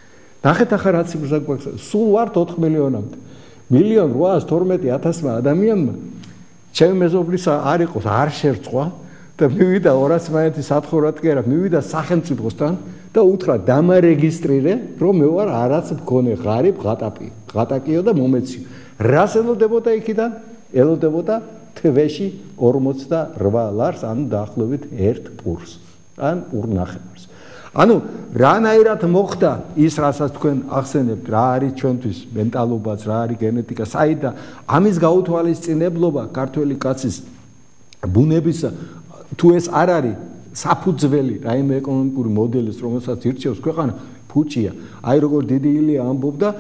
ნახეთ ახლა რა ციფრს გვაქვს სულ ვართ ოთხ მილიონამდე მილიონ რვაას თორმეტი ათასმა ადამიანმა ჩემი მეზობლისა არ იყოს არ შერწყვა და მივიდა ორასი მანეთი სათხოვრად კი არა მივიდა სახელმწიფოსთან და უთხრა დამარეგისტრირე რომ მე ვარ არაც მქონე ღარიბ ღატაპი ღატაკიო და მომეციო რას ელოდებოდა იქიდან ელოდებოდა თვეში ორმოცდარვა ლარს ანუ დაახლოებით ერთ პურს ან პურნახევარს ანუ რანაირად მოხდა ის რასაც თქვენ ახსენებთ რა არის ჩვენთვის მენტალობაც რა არის გენეტიკა საიდან ამის გაუთვალისწინებლობა ქართველი კაცის ბუნებისა თუ ეს არ არის საფუძველი რაიმე ეკონომიკური მოდელის რომელსაც ირჩევს ქვეყანა ფუჭია აი როგორ დიდი ილია ამბობდა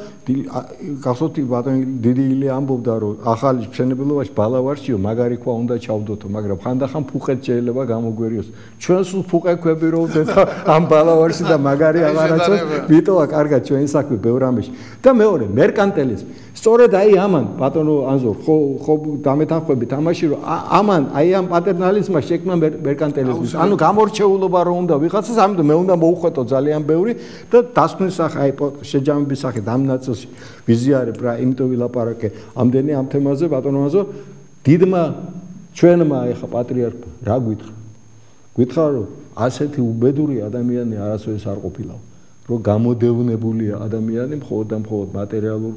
გახსოვთ ბატონი დიდი ილია ამბობდა რომ ახალი მშენებლობაში ბალავარშიო მაგარი ქვა უნდა ჩავდოთო მაგრამ ხანდახან ფუყეთ შეიძლება გამოგვერიოს ჩვენ სულ ფუყე ქვები რო ვდეთ ამ ბალავარში და მაგარი აღარაცოს ვიტოვა კარგად ჩვენი საქმე ბევრ ამაში და მეორე მერკანტილიზმი სწორედ აი ამან ბატონო ანზორ ხო ხო დამეთანხმებით ამაში რომ ამან აი ამ პატერნალიზმმა შექმნა მერკანტილიზმი ანუ გამორჩეულობა რო უნდა ვიღაცას ამიტომ მე უნდა მოუხვეტო ძალიან ბევრი და დასკვნის სახე აი შეჯამების სახე ამ ნაწილში ვიზიარებ რა იმიტომ ვილაპარაკე ამდენი ამ თემაზე ბატონო ანზორ დიდმა ჩვენმა ეხა პატრიარქმა რა გითხრა გითხრა რომ ასეთი უბედური ადამიანი არასოდეს არ ყოფილაო რომ გამოდევნებულია ადამიანი მხოლოდ და მხოლოდ მატერიალურ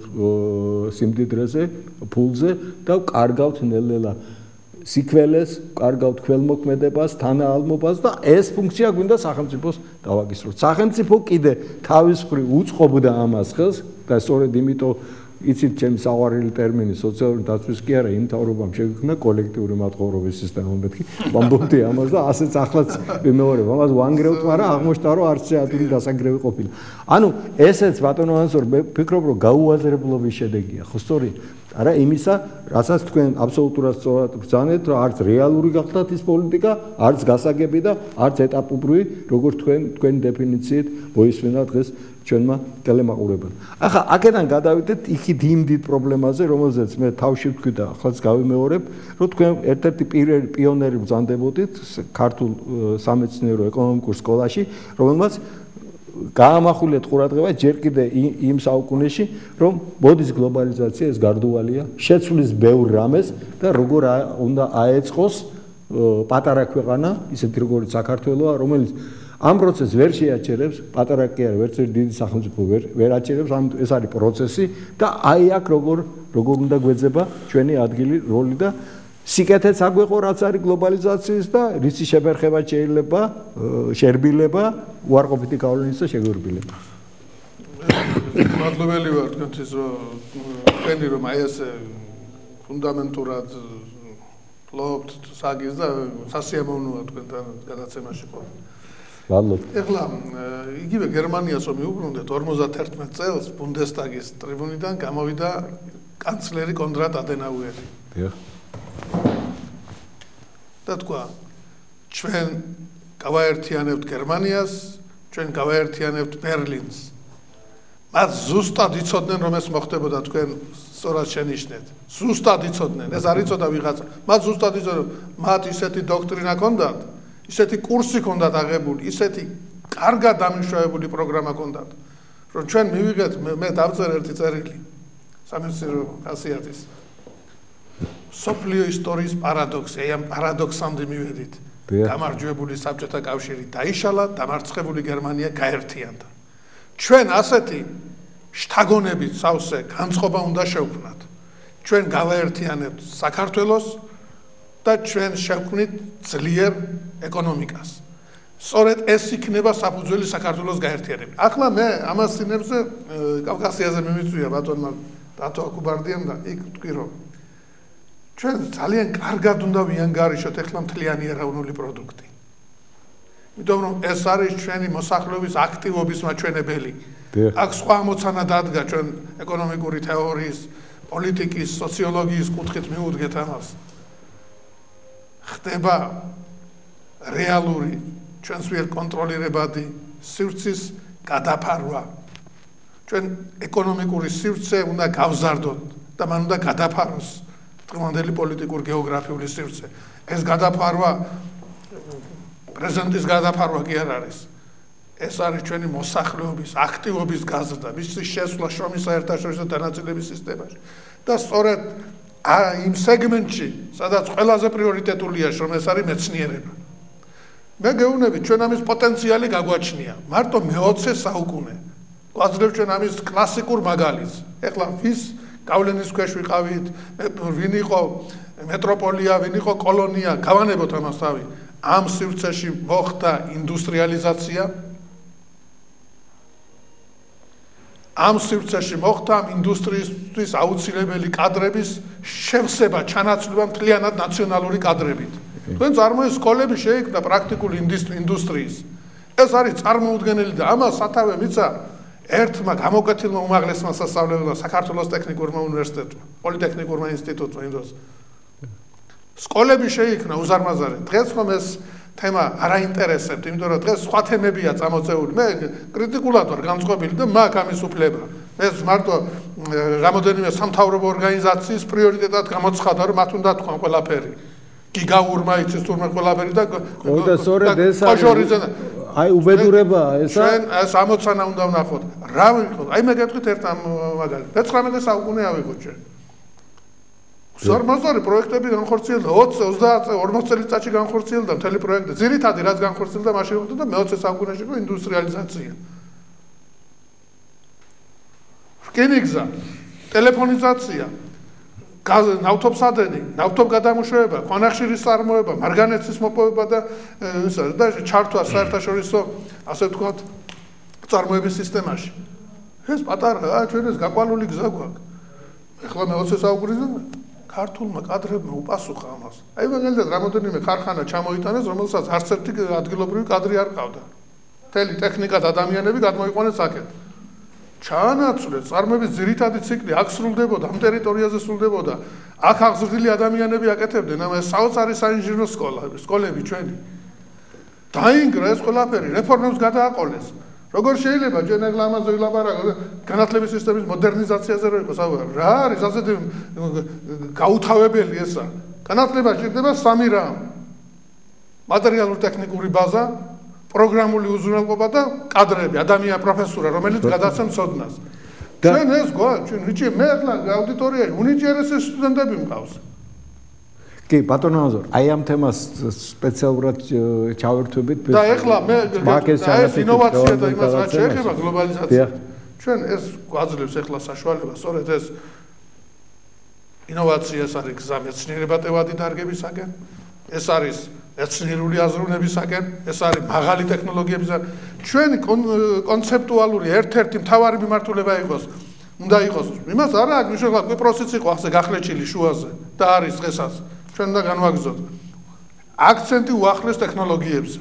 სიმდიდრეზე, ფულზე და კარგავთ ნელ-ნელა სიკვველეს, კარგავთ ქველმოქმედებას, თანაალმობას და ეს ფუნქცია გვინდა სახელმწიფოს დავაგისროთ. სახელმწიფო კიდე თავის მხრივ უწყობდა ამას ხელს და სწორედ იმიტომ იცით ჩემი საყვარელი ტერმინი სოციალური დაცვის კი არა იმ თავრობამ შეგვიქმნა კოლექტიური მათხოვრობის სისტემა მეთქი ვამბობდი ამას და ასეც ახლაც ვიმეორებ ამას ვანგრევთ მაგრამ აღმოჩნდა რომ არც შეადილი დასაგრევი ყოფილა ანუ ესეც ბატონო ანზორ მე ვფიქრობ რომ გაუაზრებლობის შედეგია ხო სწორია არა იმისა რასაც თქვენ აბსოლუტურად სწორად ბრძანეთ რომ არც რეალური გახდათ ის პოლიტიკა არც გასაგები და არც ეტაპობრივი როგორც თქვენ თქვენი დეფინიციით მოისმენა დღეს ჩვენმა ტელემაყურებელმა. ახლა აქედან გადავიდეთ იქით იმ დიდ პრობლემაზე, რომელზეც მე თავში ვთქვი და ახლა გავიმეორებ, რომ თქვენ ერთ-ერთი პირველი პიონერი ბრძანდებოდით ქართულ სამეცნიერო ეკონომიკურ სკოლაში, რომელმაც გაამახვილეთ ყურადღება ჯერ კიდე იმ საუკუნეში, რომ მოდის გლობალიზაცია ეს გარდუვალია, შეცვლის ბევრ რამეს და როგორ უნდა აეწყოს პატარა ქვეყანა, ისეთი როგორც საქართველოა, რომელიც ამ პროცესს ვერ შეაჩერებს, პატარა კი არა, ვერც ერთი დიდი სახელმწიფო ვერ ვერ აჩერებს, ამიტომ ეს არის პროცესი და აი აქ როგორ როგორ უნდა გვეძება ჩვენი ადგილი, როლი და სიკეთეც აგვეყო რაც არის გლობალიზაციის და რისი შებერხება შეიძლება, შერბილება, უარყოფითი გავლენის და შეგვერბილება. მადლობელი ვარ თქვენთვის, რომ თქვენი რომ აი ეს ფუნდამენტურად ფლობთ საგიზ და სასიამოვნოა თქვენთან გადაცემაში ყო. მადლობთ. ეხლა იგივე გერმანიას რომ მიუბრუნდეთ ორმოცდაერთმეტ წელს ბუნდესტაგის ტრიბუნიდან გამოვიდა კანცლერი კონრად ადენაუერი. დიახ. და თქვა ჩვენ გავაერთიანებთ გერმანიას, ჩვენ გავაერთიანებთ ბერლინს. მათ ზუსტად იცოდნენ რომ ეს მოხდებოდა თქვენ სწორად შენიშნეთ. ზუსტად იცოდნენ, ეს არ იცოდა ვიღაცა. მათ ზუსტად იცოდნენ, მათ ისეთი დოქტრინა ჰქონდათ, ისეთი კურსი ჰქონდათ აღებული, ისეთი კარგად დამუშავებული პროგრამა ჰქონდათ, რომ ჩვენ მივიღეთ მე დავწერ ერთი წერილი სამეცნიერო ხასიათის. სოფლიო ისტორიის პარადოქსი, აი ამ პარადოქსამდე მივედით. გამარჯვებული საბჭოთა კავშირი დაიშალა, დამარცხებული გერმანია გაერთიანდა. ჩვენ ასეთი შთაგონებით სავსე განწყობა უნდა შევქმნათ. ჩვენ გავაერთიანებთ საქართველოს და ჩვენ შევქმნით ძლიერ ეკონომიკას. სწორედ ეს იქნება საფუძველი საქართველოს გაერთიანების. ახლა მე ამას სინებზე კავკასიაზე მიმიწვია ბატონმა დათო აკუბარდიამ და იქ თქვი რომ ჩვენ ძალიან კარგად უნდა ვიანგარიშოთ ეხლა მთლიანი ეროვნული პროდუქტი. იმიტომ რომ ეს არის ჩვენი მოსახლეობის აქტივობის მაჩვენებელი. აქ სხვა ამოცანა დადგა ჩვენ ეკონომიკური თეორიის, პოლიტიკის, სოციოლოგიის კუთხით მიუდგეთ ამას. ხდება რეალური ჩვენს მიერ კონტროლირებადი სივრცის გადაფარვა. ჩვენ ეკონომიკური სივრცე უნდა გავზარდოთ და მან უნდა გადაფაროს დღევანდელი პოლიტიკური გეოგრაფიული სივრცე. ეს გადაფარვა პრეზიდენტის გადაფარვა კი არ არის. ეს არის ჩვენი მოსახლეობის აქტივობის გაზრდა, მისი შესვლა შრომის საერთაშორისო დანაწილების სისტემაში. და სწორედ იმ სეგმენტში, სადაც ყველაზე პრიორიტეტულია შრომ, ეს არის მეცნიერება. მე გეუბნებით, ჩვენ ამის პოტენციალი გაგვაჩნია. მარტო მეოცე საუკუნე. გვაძლევს ჩვენ ამის კლასიკურ მაგალითს. ეხლა ვის გავლენის ქვეშ ვიყავით, ვინ იყო მეტროპოლია, ვინ იყო კოლონია, გავანებოთ ამას თავი. ამ სივრცეში მოხდა ინდუსტრიალიზაცია. ამ სივრცეში მოხდა ინდუსტრიისთვის აუცილებელი კადრების შევსება, ჩანაცვლება მთლიანად ნაციონალური კადრებით. თქვენ წარმოიდგინეთ, სკოლები შეიქმნა პრაქტიკული ინდუსტრიის. ეს არის წარმოუდგენელი და ამას სათავე მისცა ერთმა გამოკეთილმა უმაღლესმა სასწავლებელმა საქართველოს ტექნიკურმა უნივერსიტეტმა, პოლიტექნიკურმა ინსტიტუტმა იმ დროს. სკოლები შეიქმნა უზარმაზარი. დღეს ხომ ეს თემა არ აინტერესებთ, იმიტომ რომ დღეს სხვა თემებია წამოწეული. მე კრიტიკულად ვარ განწყობილი და მაქვს ამის უფლება. მე მარტო რამოდენიმე სამთავრობო ორგანიზაციის პრიორიტეტად გამოცხადა, რომ მათ უნდა თქვან ყველაფერი. გიგაურმა იცის თურმე ყველაფერი და და სწორედ ეს არის აი უბედურებაა ესა. ჩვენ ეს ამოცანა უნდა ვნახოთ. რა ვიყოთ? აი მე გეტყვით ერთ მაგალითად. მეცხრამეტე საუკუნე ავიღოთ ჩვენ. ზარმაზარი პროექტები განხორციელდა ოცი, ოცდაათ, ორმოცი წელიწადში განხორციელდა მთელი პროექტი. ძირითადი რაც განხორციელდა მაშინ იყო და მეოცე საუკუნეში იყო ინდუსტრიალიზაცია. რკინიგზა, ტელეფონიზაცია, ნავთობსადენი, ნავთობგადამუშავება, ქვანახშირის წარმოება, მარგანეცის მოპოვება და ისა და ჩართვა საერთაშორისო, ასე ვთქვათ, წარმოების სისტემაში. ეს პატარა, ჩვენ ეს გაყვანული გზა გვაქვს. ეხლა მეოცე საუკუნეზე ქართულმა კადრებმა უპასუხა ამას. აი მაგალითად რამოდენიმე ქარხანა ჩამოიტანეს, რომელსაც არც ერთი ადგილობრივი კადრი არ ყავდა. მთელი ტექნიკა და ადამიანები გადმოიყვანეს აქეთ. ჩაანაცვლეს წარმოების ძირითადი ციკლი აქ სრულდებოდა, ამ ტერიტორიაზე სრულდებოდა. აქ აღზრდილი ადამიანები აკეთებდნენ ამ საოცარი საინჟინრო სკოლები, სკოლები ჩვენი. დაინგრა ეს ყველაფერი, რეფორმებს გადააყოლეს. როგორ შეიძლება ჩვენ ახლა ამაზე ვილაპარაკოთ, განათლების სისტემის მოდერნიზაციაზე რო იყოს, რა არის ასეთი გაუთავებელი ესა? განათლება შეიძლება სამი რამ. მატერიალურ-ტექნიკური ბაზა, პროგრამული უზრუნველყოფა და კადრები, ადამიან პროფესორა, რომელიც გადაცემს ცოდნას. ჩვენ ეს გვაქვს, ჩვენ ვიჭი მე ახლა აუდიტორიაში უნიჭიერესი სტუდენტები მყავს. კი, ბატონო აზორ, აი ამ თემას სპეციალურად ჩავერთვებით. და ეხლა მე ეს ინოვაცია და იმას რაც შეეხება გლობალიზაცია. ჩვენ ეს გვაძლევს ეხლა საშუალებას, სწორედ ეს ინოვაციას არის გზა მეცნიერებადი დარგებისაკენ, ეს არის მეცნიერული აზროვნებისაკენ, ეს არის მაღალი ტექნოლოგიებისაკენ. ჩვენი კონცეპტუალური ერთ-ერთი მთავარი მიმართულება იყოს, უნდა იყოს. იმას არა აქვს მნიშვნელობა, კვიპროსიც იყო ასე გახლეჩილი შუაზე და არის დღესაც. ჩვენ უნდა განვაგრძოთ აქცენტი უახლეს ტექნოლოგიებზე.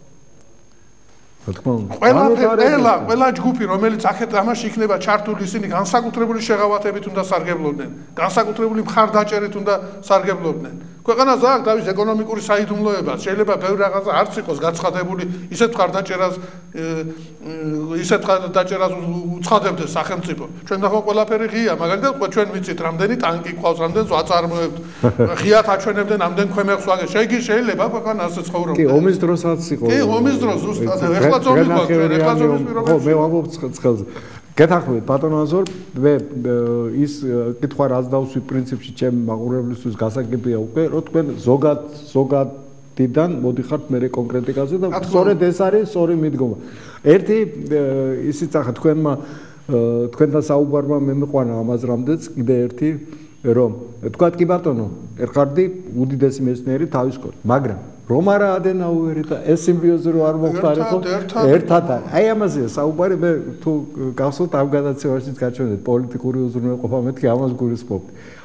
ყველა ყველა ჯგუფი, რომელიც აქეთ ამაში იქნება ჩართული, ისინი განსაკუთრებული შეღავათებით უნდა სარგებლობდნენ, განსაკუთრებული მხარდაჭერით უნდა სარგებლობდნენ. ქვეყანას აქვს თავის ეკონომიკური საიდუმლოება, შეიძლება ბევრი რაღაცა არც იყოს გაცხადებული, ისეთ მხარდაჭერას ისეთ მხარდაჭერას უცხადებდეს სახელმწიფო. ჩვენ ნახო ყველაფერი ღია, მაგალითად ჩვენ ვიცით რამდენი ტანკი ყავს, რამდენს ვაწარმოებთ, ღიათ აჩვენებდნენ ამდენ ქვემეხს ვაგე. შეიძლება ქვეყანა ასე ცხოვრობს. კი, ომის დროსაც იყო. კი, ომის დროს ზუსტად. ეხლა ზომი გვაქვს, ეხლა ზომის პირობებში. ხო, მე ვამბობ ცხელზე. გეთანხმებით ბატონო აზორ, მე ის კითხვა რაც დავსვი პრინციპში ჩემ მაყურებლისთვის გასაგებია უკვე, რომ თქვენ ზოგად ზოგადიდან მოდიხართ მე კონკრეტიკაზე და სწორედ ეს არის სწორი მიდგომა. ერთი ისიც ახლა თქვენმა თქვენთან საუბარმა მე მიყვანა ამას რამდენიც კიდე ერთი რომ თქვათ კი ბატონო, ერყარდი უდიდესი მეცნიერი თავის სკოლა, მაგრამ რომ არა ადენაუერი და ეს სიმბიოზი რო არ მოხდარიყო ერთად აი ამაზეა საუბარი მე თუ გახსოვთ ამ გადაცემაშიც გაჩვენეთ პოლიტიკური უზრუნველყოფა მეთქი ამას გულისხმობ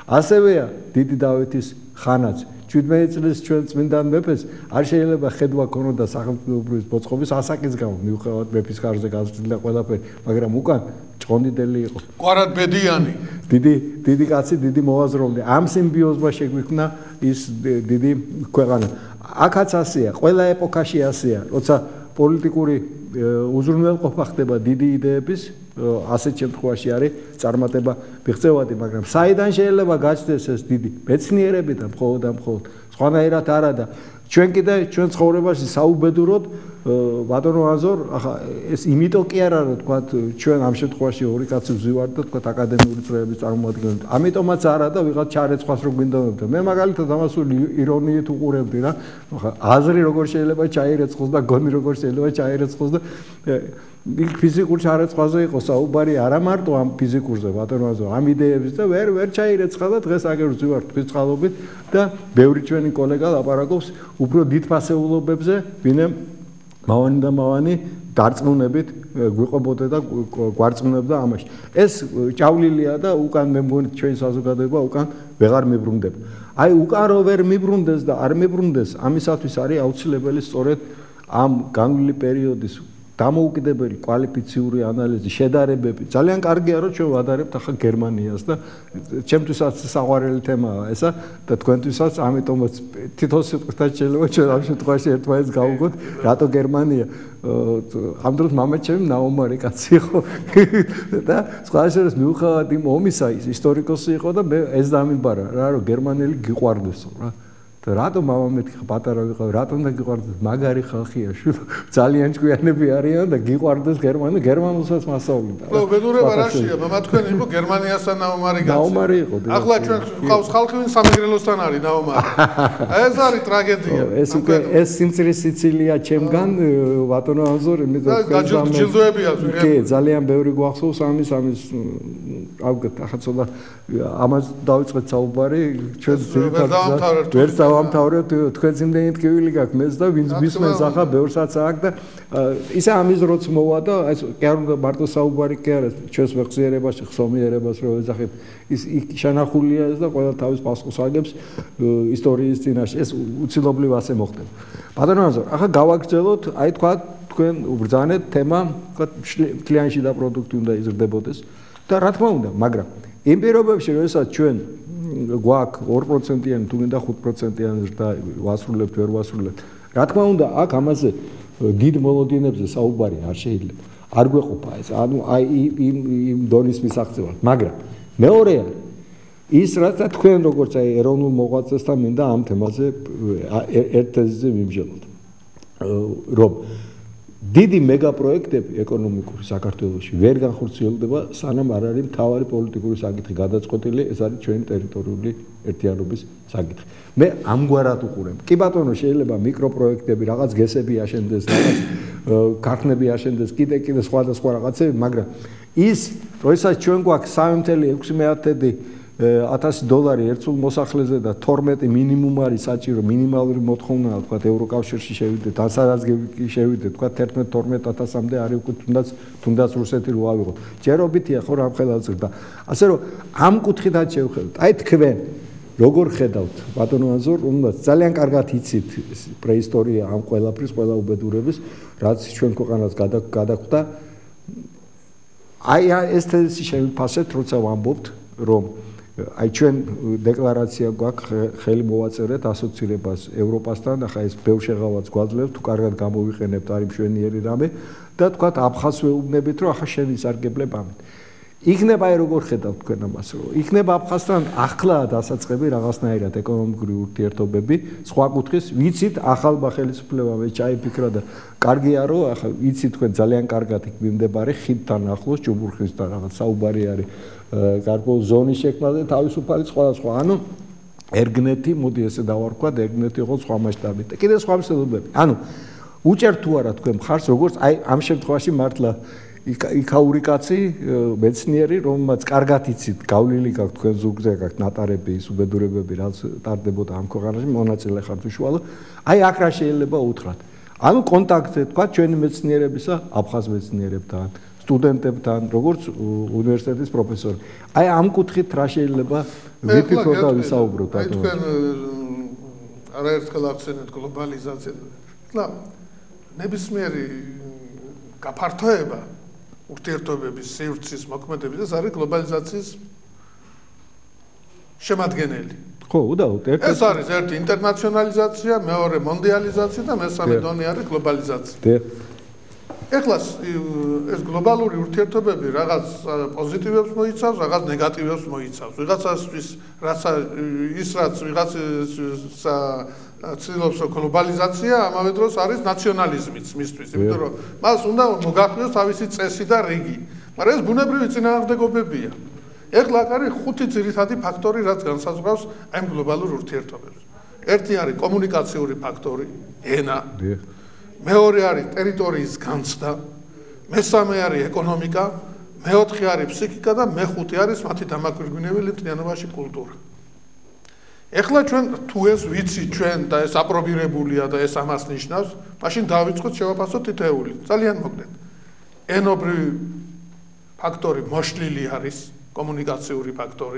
ასევეა დიდი დავითის ხანაც. შვიდმეტი წლის ჩვენ წმინდან მეფეს არ შეიძლება ხედვა ქონოდა სახელმწიფოებრივი მოწყობის ასაკის გამო მიუხედავად მეფის ხარჯზე გაზრდილი ყველაფერი, მაგრამ უკან ჭყონდიდელი იყო. კვარად ბედიანი. დიდი დიდი კაცი, დიდი მოაზროვნე. ამ სიმბიოზმა შეგვიქმნა ის დიდი ქვეყანა. აქაც ასეა, ყველა ეპოქაში ასეა, როცა პოლიტიკური უზრუნველყოფა ხდება დიდი იდეების, ასეთ შემთხვევაში არის წარმატება მიღწევადი, მაგრამ საიდან შეიძლება გაჩნდეს ეს დიდი მეცნიერები და მხოლოდ და მხოლოდ სხვანაირად არა და ჩვენ კიდე ჩვენ ცხოვრებაში საუბედუროდ ბატონო აზორ, ახლა ეს იმიტომ კი არა რომ თქვა ჩვენ ამ შემთხვევაში ორი კაცი ვზივართ და თქვა აკადემიური წრეების წარმოადგენლები. ამიტომაც არა და ვიღაც ჩარეცხვას რო გვინდომებდა. მე მაგალითად ამას ირონიით უყურებდი რა. ახლა აზრი როგორ შეიძლება ჩაირეცხოს და გონი როგორ შეიძლება ჩაირეცხოს და იქ ფიზიკურ ჩარეცხვაზე იყო საუბარი არა მარტო ამ ფიზიკურზე ბატონო აზორ, ამ იდეების და ვერ ვერ ჩაირეცხა და დღეს აგერ ვზივართ თქვის წყალობით და ბევრი ჩვენი კოლეგა ლაპარაკობს უფრო დიდ ფასეულობებზე, ვინმე მავანი და მავანი დარწმუნებით გვიყვებოდა და გვარწმუნებდა ამაში. ეს ჭავლილია და უკან მე მგონი ჩვენი საზოგადოება უკან ვეღარ მიბრუნდება. აი უკან რო ვერ მიბრუნდეს და არ მიბრუნდეს, ამისათვის არის აუცილებელი სწორედ ამ განვლილი პერიოდის დამოუკიდებელი კვალიფიციური ანალიზი, შედარებები. ძალიან კარგია რომ ჩვენ ვადარებთ ახლა გერმანიას და ჩემთვისაც საყვარელი თემაა ესა და თქვენთვისაც, ამიტომაც თითო სიტყვით შეიძლება ჩვენ ამ შემთხვევაში ერთმანეთს გავუგოთ, რატო გერმანია. ამ დროს მამაჩემი ნაომარი კაცი იყო და სხვა შორის მიუხედავად იმ ომისა ის ისტორიკოსი იყო და მე ეს დამიბარა რა რომ გერმანელი გიყვარდესო რა. და რატომ მამამეთი პატარა ვიყავ, რატომ და გიყვარდეს მაგარი ხალხია, ძალიან ჭკვიანები არიან და გიყვარდეს გერმანია, გერმანულსაც მასწავლიდა. ხო, ბედურება რაშია, მამა თქვენ იყო გერმანიასთან ნაომარი კაცი. ნაომარი იყო. ახლა ჩვენ ყავს ხალხი ვინ სამეგრელოსთან არის ნაომარი. ეს არის ტრაგედია. ეს უკვე ეს სიმწრის სიცილია ჩემგან, ბატონო აზორ, იმიტომ რომ ჯილდოებია ზურგენ. კი, ძალიან ბევრი გვახსოვს ამის, ამის ავგეთ, ახლა ცოტა ამას დავიწყეთ საუბარი, ჩვენ ძირითადად ვერ დავამთავრებთ, თქვენც იმდენი ტკივილი გაქვთ მეც და ვინც მისმენს ახლა ბევრსაც აქვს და ისე ამის დროც მოვა და ეს კი არ უნდა მარტო საუბარი კი არა, ჩვენს მეხსიერებაში, ხსომიერებას რო ეძახით, ის შენახულია ეს და ყველა თავის პასუხს აგებს ისტორიის წინაშე. ეს უცილობლივ ასე მოხდება. ბატონო აზორ, ახლა გავაგრძელოთ, აი თქვა თქვენ უბრძანეთ თემა, თქვა მთლიანში და პროდუქტი უნდა იზრდებოდეს და რა თქმა უნდა, მაგრამ იმ პირობებში, როდესაც ჩვენ გვაქვს ორ პროცენტიანი თუ მინდა ხუთ პროცენტიანი ზრდა ვასრულებთ, ვერ ვასრულებთ. რა თქმა უნდა, აქ ამაზე დიდ მოლოდინებზე საუბარი არ შეიძლება. არ გვეყოფა ეს, ანუ აი იმ იმ დონის მისაღწევად, მაგრამ მეორეა ის რაც თქვენ როგორც აი ეროვნულ მოღვაწესთან მინდა ამ თემაზე ერთ თეზზე ვიმსჯელოთ. რომ დიდი მეგაპროექტები ეკონომიკური საქართველოში ვერ განხორციელდება, სანამ არ არის მთავარი პოლიტიკური საკითხი გადაწყვეტილი, ეს არის ჩვენი ტერიტორიული ერთიანობის საკითხი. მე ამგვარად უყურებ. კი ბატონო, შეიძლება მიკროპროექტები, რაღაც გესები აშენდეს, რაღაც ქარხნები აშენდეს, კიდე კიდე სხვა და სხვა რაღაცები, მაგრამ ის, როდესაც ჩვენ გვაქვს სამი ათეული ექვსი ათასი დოლარი ერთსულ მოსახლეზე და თორმეტი მინიმუმ არის საჭირო, მინიმალური მოთხოვნაა, თქვა ევროკავშირში შევიდეთ, ან სადაც შევიდეთ, თქვა თერთმეტ თორმეტ ათასამდე არის უკვე თუნდაც თუნდაც რუსეთი რო ავიღოთ. ჯერობითია ხო რამხელა ზრდა. ასე რომ ამ კუთხიდან შევხედოთ. აი თქვენ როგორ ხედავთ, ბატონო აზორ, უმდაც ძალიან კარგად იცით პრეისტორია ამ ყველაფრის, ყველა უბედურების, რაც ჩვენ ქვეყანას გადაგვდა. აი ეს თეზისი შევიფასეთ, როცა ვამბობთ, რომ აი ჩვენ დეკლარაცია გვაქვს, ხელი მოვაწერეთ ასოცირებას ევროპასთან, ახლა ეს ბევრ შეღავაც გვაძლევთ, თუ კარგად გამოვიყენებთ, არის მშვენიერი რამე და თქვათ აფხაზს ვეუბნებით, რომ ახლა შენ ისარგებლებ ამით. იქნება აი როგორ ხედავთ თქვენ ამას, რომ იქნება აფხაზთან ახლაა დასაწყები რაღაცნაირად ეკონომიკური ურთიერთობები, სხვა კუთხის, ვიცით ახალმა ხელისუფლებამ ეს ჩაიფიქრა და კარგია რომ ახლა ვიცით თქვენ ძალიან კარგად იქ მიმდებარე ხიდთან ახლოს, ჭუბურხისთან რაღაც საუბარი არის გარკვეულ ზონის შექმნაზე თავისუფალი სხვადასხვა, ანუ ერგნეთი, მოდი ესე დავარქვათ, ერგნეთი იყო სხვა მასშტაბით და კიდე სხვა მსხვერპლები. ანუ უჭერთ თუ არა თქვენ მხარს, როგორც აი ამ შემთხვევაში მართლა იქაური კაცი, მეცნიერი, რომელმაც კარგად იცით, გავლილი გაქვთ თქვენ ზურგზე, გაქვთ ნატარები, ის უბედურებები, რაც ტარდებოდა ამ ქვეყანაში, მონაწილე ხართ უშუალოდ. აი აქ რა შეიძლება უთხრათ. ანუ კონტაქტზე თქვა ჩვენი მეცნიერებისა აფხაზ მეცნიერებთან, სტუდენტებთან, როგორც უნივერსიტეტის პროფესორი. აი ამ კუთხით რა შეიძლება ვიფიქროთ და ვისაუბროთ აი თქვენ არაერთხელ ახსენეთ გლობალიზაციას. და ნებისმიერი გაფართოება ურთიერთობების სივრცის მოქმედების ეს არის გლობალიზაციის შემადგენელი. ხო, უდაოდ. ეს არის ერთი ინტერნაციონალიზაცია, მეორე მონდიალიზაცია და მესამე დონე არის გლობალიზაცია. ეხლა ეს გლობალური ურთიერთობები რაღაც პოზიტივებს მოიცავს, რაღაც ნეგატივებს მოიცავს. ვიღაცასთვის რაც ის რაც ვიღაცას ცდილობს გლობალიზაცია, ამავე დროს არის ნაციონალიზმიც მისთვის, იმიტომ რომ მას უნდა მოგახსნას თავისი წესი და რიგი. მაგრამ ეს ბუნებრივი წინააღმდეგობებია. ეხლა აქ არის ხუთი ძირითადი ფაქტორი, რაც განსაზღვრავს ამ გლობალურ ურთიერთობებს. ერთი არის კომუნიკაციური ფაქტორი, ენა. მეორე არის ტერიტორიის განცდა, მესამე არის ეკონომიკა, მეოთხე არის ფსიქიკა და მეხუთე არის მათი დამაგვირგვინებელი მთლიანობაში კულტურა. ეხლა ჩვენ თუ ეს ვიცი ჩვენ და ეს აპრობირებულია და ეს ამას ნიშნავს, მაშინ დავიწყოთ შევაფასოთ თითოეული. ძალიან მოკლედ. ენობრივი ფაქტორი მოშლილი არის, კომუნიკაციური ფაქტორი.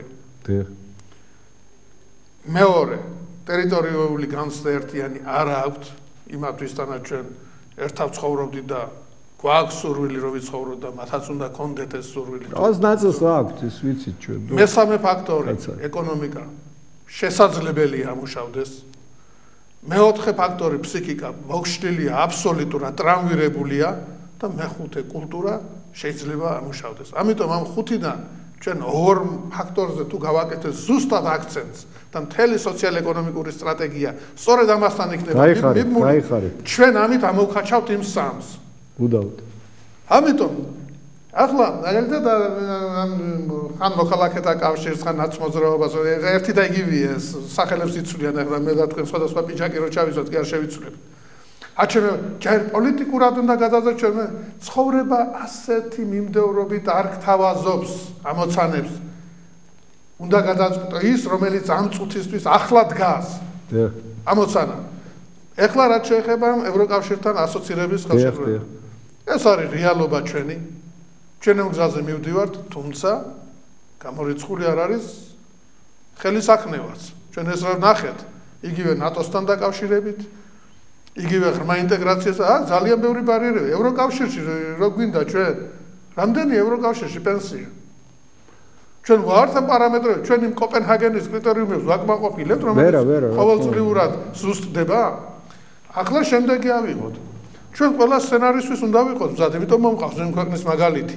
მეორე, ტერიტორიული განცდა ერთიანი არ აქვს. იმათვისთანაც ჩვენ ერთად ცხოვრობდით და გვაქვს სურვილი რომ ვიცხოვროთ და მათაც უნდა გქონდეთ ეს სურვილი. რაც ნაწილს აქვს ის ვიცით ჩვენ. მესამე ფაქტორი ეკონომიკა შესაძლებელია ამუშავდეს. მეოთხე ფაქტორი ფსიქიკა მოგშლილია აბსოლუტურად ტრანსფერებულია და მეხუთე კულტურა შეიძლება ამუშავდეს. ამიტომ ამ ხუთიდან ჩვენ ორ ფაქტორზე თუ გავაკეთეთ ზუსტად აქცენტს და მთელი სოციალ-ეკონომიკური სტრატეგია სწორედ ამასთან იქნება მიბმული. ჩვენ ამით ამოვხაჩავთ იმ სამს. უდაოდ. ამიტომ ახლა მაგალითად ხან მოქალაქეთა კავშირს, ხან ნაცმოძრაობას ერთი და იგივეა სახელებს იცვლიან, ახლა მე და თქვენ სხვადასხვა პიჯაკი რო ჩავიცოთ, კი არ შევიცვლებ. აჩვენე ჯერ პოლიტიკურად უნდა გადაზრჩენო, ცხოვრება ასეთი მიმდევრობით არ გთავაზობს ამოცანებს. უნდა გადაწყვიტო ის, რომელიც ამ წუთისთვის ახლა დგას. ამოცანა. ეხლა რაც შეეხება ევროკავშირთან ასოცირების ხელშეკრულებას. ეს არის რეალობა ჩვენი. ჩვენ ამ გზაზე მივდივართ, თუმცა გამორიცხული არ არის ხელისაქმევაც. ჩვენ ეს რა ნახეთ, იგივე ნატოსთან დაკავშირებით, იგივე ღრმა ინტეგრაციას, აქ ძალიან ბევრი ბარიერია. ევროკავშირში რო გვინდა ჩვენ, რამდენი ევროკავშირში პენსია? ჩვენ ვართ ამ პარამეტრებს, ჩვენ იმ კოპენჰაგენის კრიტერიუმებს ვაკმაყოფილებთ, რომელიც ყოველწლიურად ზუსტდება? ახლა შემდეგი ავიღოთ. ჩვენ ყველა სცენარისთვის უნდა ვიყოთ მზად, იმიტომ მომყავს იმ ქვეყნის მაგალითი.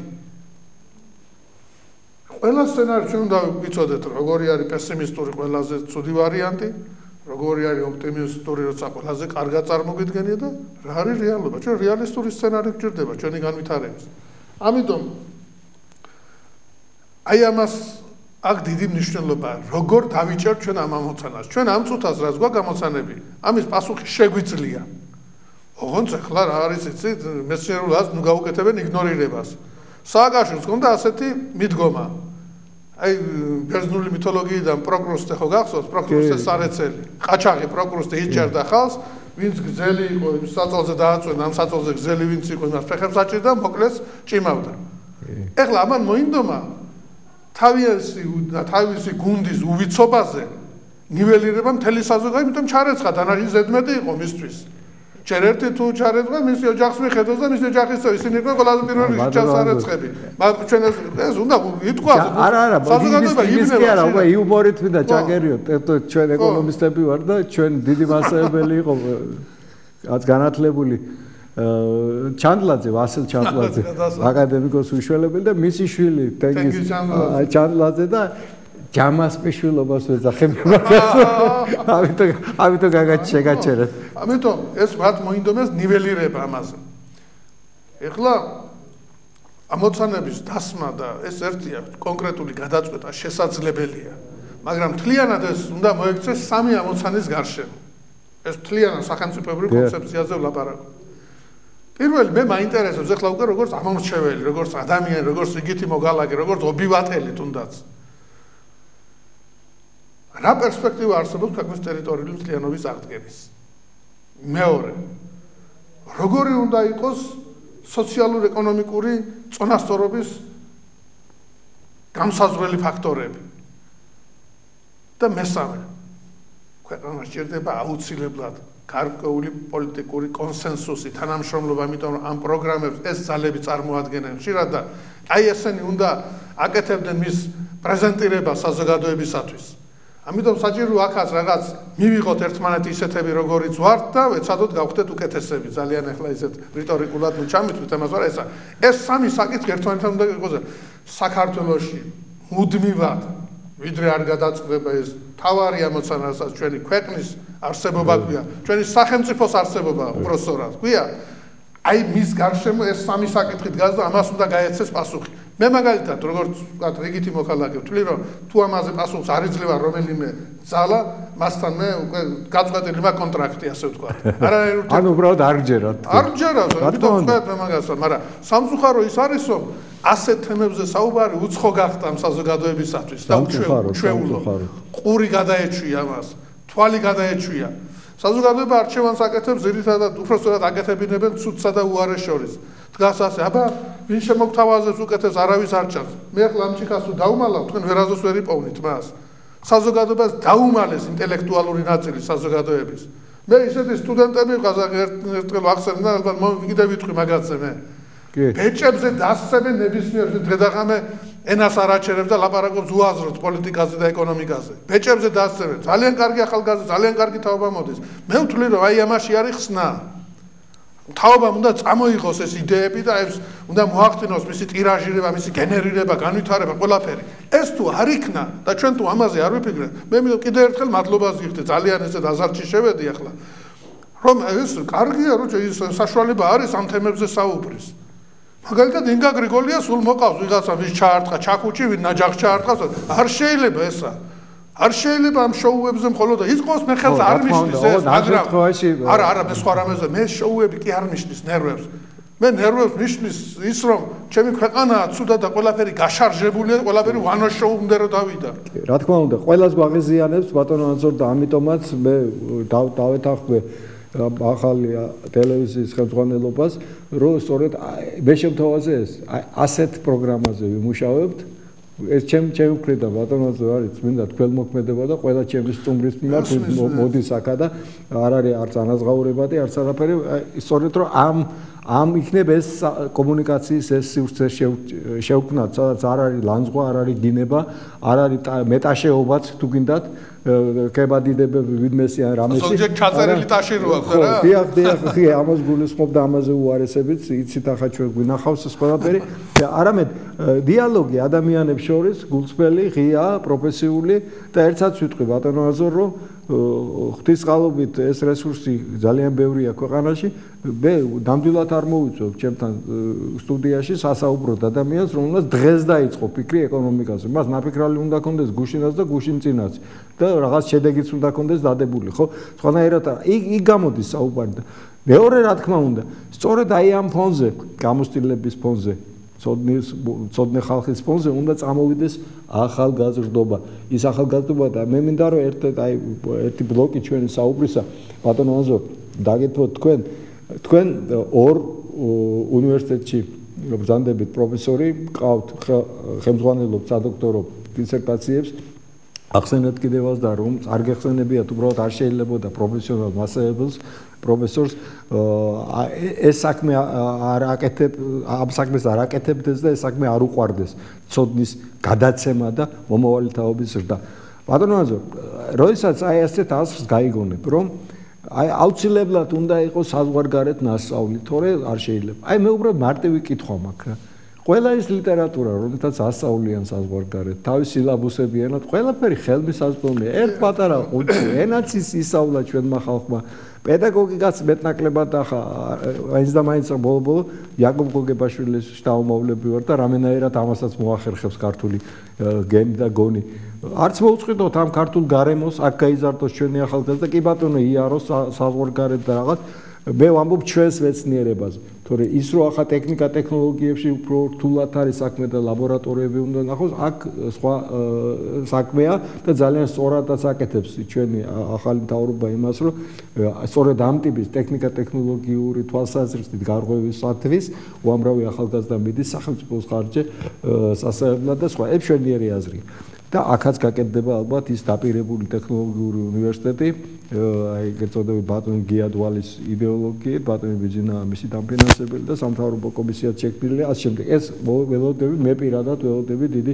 ყველა სცენარი ჩვენ უნდა ვიცოდეთ, როგორი არის პესიმისტური ყველაზე ცუდი ვარიანტი, როგორი არის ოპტიმისტური, როცა ყველაზე კარგად წარმოგიდგენია და რა არის რეალობა. ჩვენ რეალისტური სცენარი გვჭირდება ჩვენი განვითარების. ამიტომ აი ამას აქ დიდი მნიშვნელობა, როგორ დავიჭერთ ჩვენ ამ ამოცანას. ჩვენ ამ წუთას რაც გვაქვს ამოცანები, ამის პასუხი შეგვიძლია. ოღონდ ახლა რა არის იცით, მეცნიერულად ნუ გაუკეთებენ იგნორირებას. სააკაშვილს ჰქონდა ასეთი მიდგომა. აი ბერძნული მითოლოგიიდან პროკრუსტე ხო გახსოვს, პროკრუსტეს სარეცელი. ყაჩაღი პროკრუსტე იჭერდა ხალხს, ვინც გზელი იყო, საწოლზე დააწვენა, ამ საწოლზე გზელი ვინც იყო, იმას ფეხებს აჭირდა, მოკლეს ჭიმავდა. ეხლა ამან მოინდომა თავისი თავისი გუნდის უვიცობაზე ნიველირება მთელი საზოგადოება, იმიტომ ჩარეცხა დანარჩენი ზედმეტი იყო მისთვის. ჯერ ერთი თუ ჩარეცხა მისი ოჯახს მიხედავს და მისი ოჯახისო ისინი იყვნენ ყველაზე პირველ რიგში ჩასარეცხები. მაგრამ ჩვენ ეს უნდა ითქვას. არა, არა, საზოგადოება იმენება. არა, უკვე იუბორით მინდა ჩაგერიოთ. ჩვენ ეკონომისტები ვარ და ჩვენ დიდი მასწავლებელი იყო რაც განათლებული ჩანდლაძე, ვასილ ჩანდლაძე, აკადემიკოს უშველებელი და მისი შვილი თენგიზ ჩანდლაძე და ჯამასპიშვილობას ვეძახებ მაგას. ამიტომ ამიტომ გაგაჩერეთ. ამიტომ ეს მათ მოინდომეს ნიველირება ამაზე. ეხლა ამოცანების დასმა და ეს ერთია კონკრეტული გადაწყვეტა შესაძლებელია, მაგრამ მთლიანად ეს უნდა მოექცეს სამი ამოცანის გარშემო. ეს მთლიანად სახელმწიფოებრივ კონცეფციაზე ვლაპარაკობ. პირველი მე მაინტერესებს ეხლა უკვე როგორც ამომრჩეველი, როგორც ადამიანი, როგორც იგითი მოგალაგე, როგორც ობივატელი თუნდაც. რა პერსპექტივა არსებობს ქვეყნის ტერიტორიული მთლიანობის აღდგენის? მეორე, როგორი უნდა იყოს სოციალურ-ეკონომიკური წონასწორობის გამსაზღვრელი ფაქტორები. და მესამე, ქვეყანას სჭირდება აუცილებლად გარკვეული პოლიტიკური კონსენსუსი, თანამშრომლობა, ამიტომ ამ პროგრამებს ეს ძალები წარმოადგენენ ხშირად და აი ესენი უნდა აკეთებდნენ მის პრეზენტირებას საზოგადოებისათვის. ამიტომ საჭირო აქაც რაღაც მივიღოთ ერთმანეთი ისეთები როგორიც ვართ და ვეცადოთ გავხდეთ უკეთესები. ძალიან ახლა ისეთ რიტორიკულად ნუ ჩამithვით ამას, მაგრამ ესა ეს სამი საკითხი ერთმანეთთან უნდა იყოს საქართველოში მუდმივად ვიდრე არ გადაწყდება ეს თავარი ამოცანა, რასაც ჩვენი ქვეყნის არსებობა გვია, ჩვენი სახელმწიფოს არსებობა უბრალოდ გვია. აი მის გარშემო ეს სამი საკითხი დგას და ამას უნდა გაეცეს პასუხი. მე მაგალითად როგორც ვთქვათ, რიგითი მოქალაქე ვთვლი, რომ თუ ამაზე პასუხს არ იძლევა რომელიმე ძალა, მასთან მე უკვე გაწყვეტილი მაქვს კონტრაქტი, ასე ვთქვათ. არანაირ ურთიერთობა. ანუ უბრალოდ არ გჯერათ. არ გჯერათ, ამიტომ ვთქვათ მე მაგასა, მაგრამ სამწუხარო ის არის, რომ ასეთ თემებზე საუბარი უცხო გახდა ამ საზოგადოებისათვის და უჩვეულო. ყური გადაეჩვია მას, თვალი გადაეჩვია. საზოგადოება არჩევანს აკეთებს ძირითადად უბრალოდ აკეთებინებენ ცუდსა და უარეს შორის. დგას ასე, აბა ვინ შემოგთავაზებს უკეთეს არავის არ ჭამს. მე ახლა ამ ჩიქას თუ დაუმალავ, თქვენ ვერაზოს ვერ იპოვნით მას. საზოგადოებას დაუმალეს ინტელექტუალური ნაწილი საზოგადოების. მე ისეთი სტუდენტები ყაზახი ერთყელ ახსენდა, ალბათ კიდე ვიტყვი მაგაზე მე. ბეჭებზე დასწრებენ ნებისმიერ დღედაღამე ენას არ აჩერებს და ლაპარაკობს უაზროდ პოლიტიკაზე და ეკონომიკაზე. ბეჭებზე დასწრებენ. ძალიან კარგი ახალგაზრდა, ძალიან კარგი თაობა მოდის. მე ვთვლი რომ აი ამაში არის ხსნა. თაობამ უნდა წამოიღოს ეს იდეები და ეს უნდა მოახდინოს მისი ტირაჟირება, მისი გენერირება, განვითარება, ყველაფერი. ეს თუ არ იქნა და ჩვენ თუ ამაზე არ ვიფიქრეთ, მე მინდა კიდევ ერთხელ მადლობას გიხდე, ძალიან ესეთ აზარტში შევედი ახლა. რომ ეს კარგია, რომ ის საშუალება არის ამ თემებზე საუბრის. მაგალითად ინგა გრიგოლია სულ მოყავს ვიღაცა ვის ჩაარტყა, ჩაკუჭი, ვინ ნაჯახს ჩაარტყავს, არ შეიძლება ესა. არ შეიძლება ამ შოუებზე მხოლოდ იყოს მე ხელს არ მიშლის ეს, მაგრამ არა, არა, მე სხვა რამეზე, მე შოუები კი არ მიშლის ნერვებს. მე ნერვებს მიშლის ის რომ ჩემი ქვეყანაა ცუდად და ყველაფერი გაშარჟებულია, ყველაფერი ვანო შოუ უნდა რომ დავიდა. რა თქმა უნდა, ყველას გვაღიზიანებს ბატონო ანზორ და ამიტომაც მე დავეთანხმე ახალი ტელევიზიის ხელმძღვანელობას, რომ სწორედ მე შემთხვევაზე ეს ასეთ პროგრამაზე ვიმუშავებთ. ეს ჩემ ჩემ მხრიდან ბატონოზე არის წმინდა თქველმოქმედება და ყველა ჩემი სტუმრის მიმართ მოდის აქა და არ არის არც ანაზღაურებადი, არც არაფერი, სწორედ რომ ამ ამ იქნებ ეს კომუნიკაციის ეს სივრცე შევქმნათ, სადაც არ არის ლანძღვა, არ არის დინება, არ არის მეტაშეობაც თუ გინდათ კებადიდებები ვინმესი ან რამესი. ზოგჯერ ჩაწერილი ტაში რო აქვს რა. დიახ, დიახ, ხი ამას გულისხმობ და ამაზე უარესებით, იცით ახლა ჩვენ გვინახავს ეს ყველაფერი. არამედ დიალოგი ადამიანებს შორის გულწრფელი, ღია, პროფესიული და ერთსაც ვიტყვი ბატონო აზორ, რომ ღვთისყალობით ეს რესურსი ძალიან ბევრია ქვეყანაში. მე ნამდვილად არ მოვიწევ ჩემთან სტუდიაში სასაუბროდ ადამიანს, რომელსაც დღეს დაიწყო ფიქრი ეკონომიკაზე. მას ნაფიქრალი უნდა კონდეს გუშინაც და გუშინ წინაც და რაღაც შედეგიც უნდა კონდეს დადებული, ხო? სხვანაირად იქ იქ გამოდის საუბარი და მეორე რა თქმა უნდა, სწორედ აი ამ ფონზე, გამოცდილების ფონზე ცოდნის ცოდნე ხალხის ფონზე უნდა წამოვიდეს ახალგაზრდობა. ის ახალგაზრდობა და მე მინდა რომ ერთ აი ერთი ბლოკი ჩვენი საუბრისა ბატონო ანზორ დაგეთმოთ თქვენ თქვენ ორ უნივერსიტეტში ბრძანდებით პროფესორი ყავთ ხელმძღვანელობ სადოქტორო დისერტაციებს ახსენეთ კიდევაც და რომ არ გეხსენებიათ უბრალოდ არ შეიძლებოდა პროფესიონალ მასწავლებელს პროფესორს ეს საქმე არ აკეთებ ამ საქმეს არ აკეთებდეს და ეს საქმე არ უყვარდეს ცოდნის გადაცემა და მომავალი თაობის ზრდა. ბატონო აზორ, როდესაც აი ასეთ ასრს გაიგონებ, რომ აი აუცილებლად უნდა იყოს საზღვარგარეთ ნასწავლი, თორე არ შეიძლება. აი მე უბრალოდ მარტივი კითხვა მაქვს რა. ყველა ის ლიტერატურა, რომელთაც ასწავლიან საზღვარგარეთ, თავის სილაბუსები ენად, ყველაფერი ხელმისაწვდომია. ერთ პატარა ყუთი ენაც ის ისწავლა ჩვენმა ხალხმა. პედაგოგიკაც მეტნაკლებად ახლა აინც და მაინც ბოლო-ბოლო იაკობ გოგებაშვილის შთამომავლები ვარ და რამენაირად ამასაც მოახერხებს ქართული გენი და გონი. არც მოუწყვიტოთ ამ ქართულ გარემოს, აქ გაიზარდოს ჩვენი ახალგაზრდა, კი ბატონო იაროს საზღვარგარეთ და რაღაც მე ვამბობ ჩვენს მეცნიერებაზე, თორე ის რო ახლა ტექნიკა ტექნოლოგიებში უფრო რთულად არის საქმე და ლაბორატორიები უნდა ნახოს, აქ სხვა საქმეა და ძალიან სწორადაც აკეთებს ჩვენი ახალი მთავრობა იმას, რომ სწორედ ამ ტიპის ტექნიკა ტექნოლოგიური თვალსაზრისით გარღვევისათვის უამრავი ახალგაზრდა მიდის სახელმწიფოს ხარჯზე სასწავლებლად და სხვა. ეს მშვენიერი აზრია. და აქაც გაკეთდება ალბათ ის დაპირებული ტექნოლოგიური უნივერსიტეტი, აი გეწოდები ბატონ გიადვალის იდეოლოგიით, ბატონი ბიძინა მისი დამფინანსებელი და სამთავრობო კომისიაც შექმნილია, ასე შემდეგ. ეს ველოდები, მე პირადად ველოდები დიდი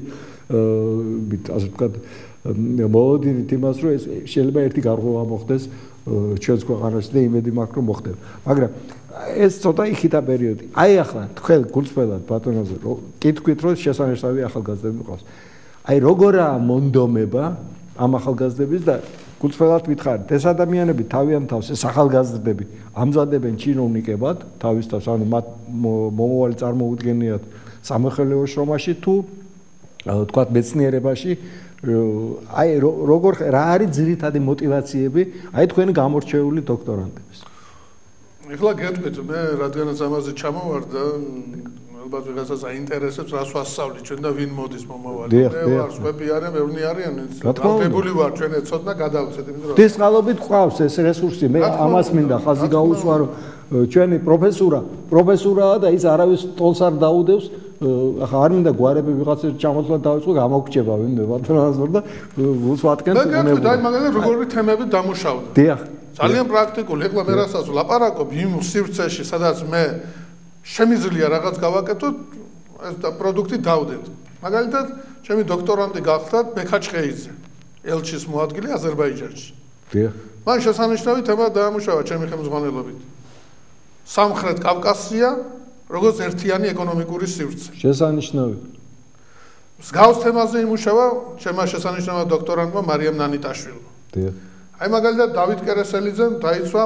ასე ვთქვათ, მოლოდინით იმას, რომ ეს შეიძლება ერთი გარღვევა მოხდეს ჩვენს ქვეყანაში და იმედი მაქვს, რომ მოხდება. მაგრამ ეს ცოტა იხითა პერიოდი. აი ახლა თქვენ გულწრფელად ბატონოზე კითხვით, რომ შესანიშნავი ახალგაზრდები მყავს. აი როგორაა მონდომება ამ ახალგაზრდების და გულწრფელად ვითხარით, ეს ადამიანები თავიანთ თავს ეს ახალგაზრდები ამზადებენ ჩინოვნიკებად, თავის თავს, ანუ მათ მომავალი წარმოუდგენიათ სამოხელეო შრომაში თუ თქვათ მეცნიერებაში, აი როგორ რა არის ძირითადი мотиваციები აი თქვენი გამორჩეული დოქტორანტების. ეხლა გეტყვით, მე რადგანაც ამაზე ჩამოვარ და ალბათ ვიღაცას აინტერესებს, რას ვასწავლი ჩვენ და ვინ მოდის მომავალი. მე ვარ სვები არიან, მეურნე არიან, დაბებული ვარ ჩვენ ეცოდნა გადავცეთ, იმიტომ რომ დისყალობით ყავს ეს რესურსი, მე ამას მინდა ხაზი გაუსვა, რომ ჩვენი პროფესურა, პროფესურაა და ის არავის ტოლს არ დაუდევს, ახლა არ მინდა გვარები ვიღაცა ჩამოსვლა დავიწყო, გამოგჭება ვინმე ბატონაზორ და გულს ვატკენ მე გეტყვით, აი მაგალითად როგორი თემები დამუშავდა. დიახ. ძალიან პრაქტიკული, ეხლა მე რასაც ვლაპარაკობ იმ სივრცეში, სადაც მე შემიძლია რაღაც გავაკეთოთ, ეს და პროდუქტი დავდეთ. მაგალითად, ჩემი დოქტორანტი გახლდათ ბექაჩხეიძე, ელჩის მოადგილე აზერბაიჯანში. დიახ. მან შესანიშნავი თემა დაამუშავა ჩემი ხელმძღვანელობით. სამხრეთ კავკასია, როგორც ერთიანი ეკონომიკური სივრცე. შესანიშნავი. მსგავს თემაზე იმუშავა ჩემმა შესანიშნავად დოქტორანტმა მარიამ ნანიტაშვილმა. დიახ. აი მაგალითად დავით კერესელიძემ დაიცვა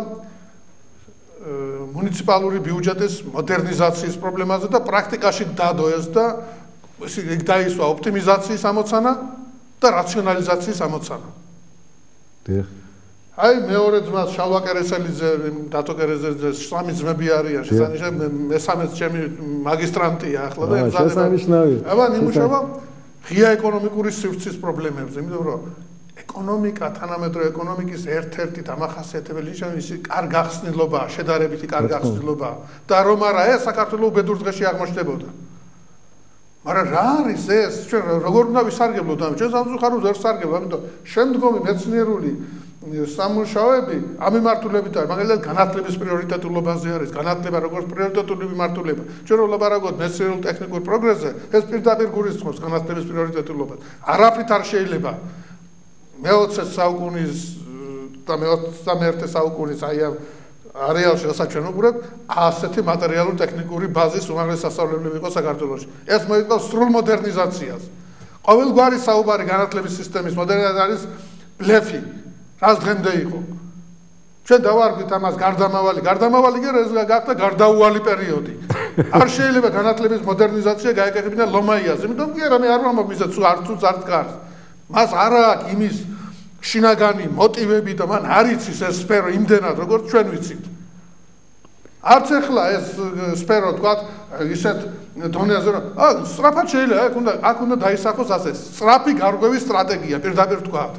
მუნიციპალური ბიუჯეტის მოდერნიზაციის პრობლემაზე და პრაქტიკაში დადო ეს და ის დაისვა ოპტიმიზაციის ამოცანა და რაციონალიზაციის ამოცანა. დიახ. აი მეორე ძმას შალვა კერესელიძე, დათო კერესელიძე, სამი ძმები არიან, შესანიშნავი მესამეც ჩემი მაგისტრანტია ახლა და ემზადება. შესანიშნავი. აბა იმუშავა ღია ეკონომიკური სივრცის პრობლემებზე, იმიტომ რომ ეკონომიკა, თანამედროვე ეკონომიკის ერთ-ერთი დამახასიათებელი ნიშანი ის კარგ ახსნილობაა, შედარებითი კარგ ახსნილობაა და რომ არა ეს საქართველოს უბედურ დღეში აღმოჩნდებოდა. მაგრამ რა არის ეს? ჩვენ როგორ უნდა ვისარგებლოთ ამ? ჩვენ სამწუხაროდ ვერ ვსარგებლობთ, ამიტომ შემდგომი მეცნიერული სამუშაოები ამ მიმართულებით არის, მაგალითად განათლების პრიორიტეტულობაზე არის, განათლება როგორც პრიორიტეტული მიმართულება. ჩვენ რომ ვლაპარაკობთ მეცნიერულ ტექნიკურ პროგრესზე, ეს პირდაპირ გულისხმობს განათლების პრიორიტეტულობას. არაფრით არ შეიძლება მეოცე საუკუნის და მეოცე საუკუნის აი ამ არეალში რასაც ჩვენ ვუყურებთ, ასეთი მატერიალური ტექნიკური ბაზის უმაღლესი სასწავლებლები იყო საქართველოში. ეს მოითხოვს სრულ მოდერნიზაციას. ყოველგვარი საუბარი განათლების სისტემის მოდერნიზაციის არის ბლეფი, რაც დღემდე იყო. ჩვენ დავარგვით ამას გარდამავალი, გარდამავალი კი ეს გახდა გარდაუვალი პერიოდი. არ შეიძლება განათლების მოდერნიზაცია გაეკეთებინა ლომაიაზე, იმიტომ კი არა მე არ ვამბობ ისე თუ არ თუ ზარდ კარს. მას არ აქვს იმის შინაგანი მოტივები და მან არ იცის ეს სფერო იმდენად როგორც ჩვენ ვიცით. არც ახლა ეს სფერო თქვათ ისეთ დონეზე რომ აა სწრაფად შეიძლება აქ უნდა აქ უნდა დაისახოს ასე სწრაფი გარღვევის სტრატეგია პირდაპირ თქვათ.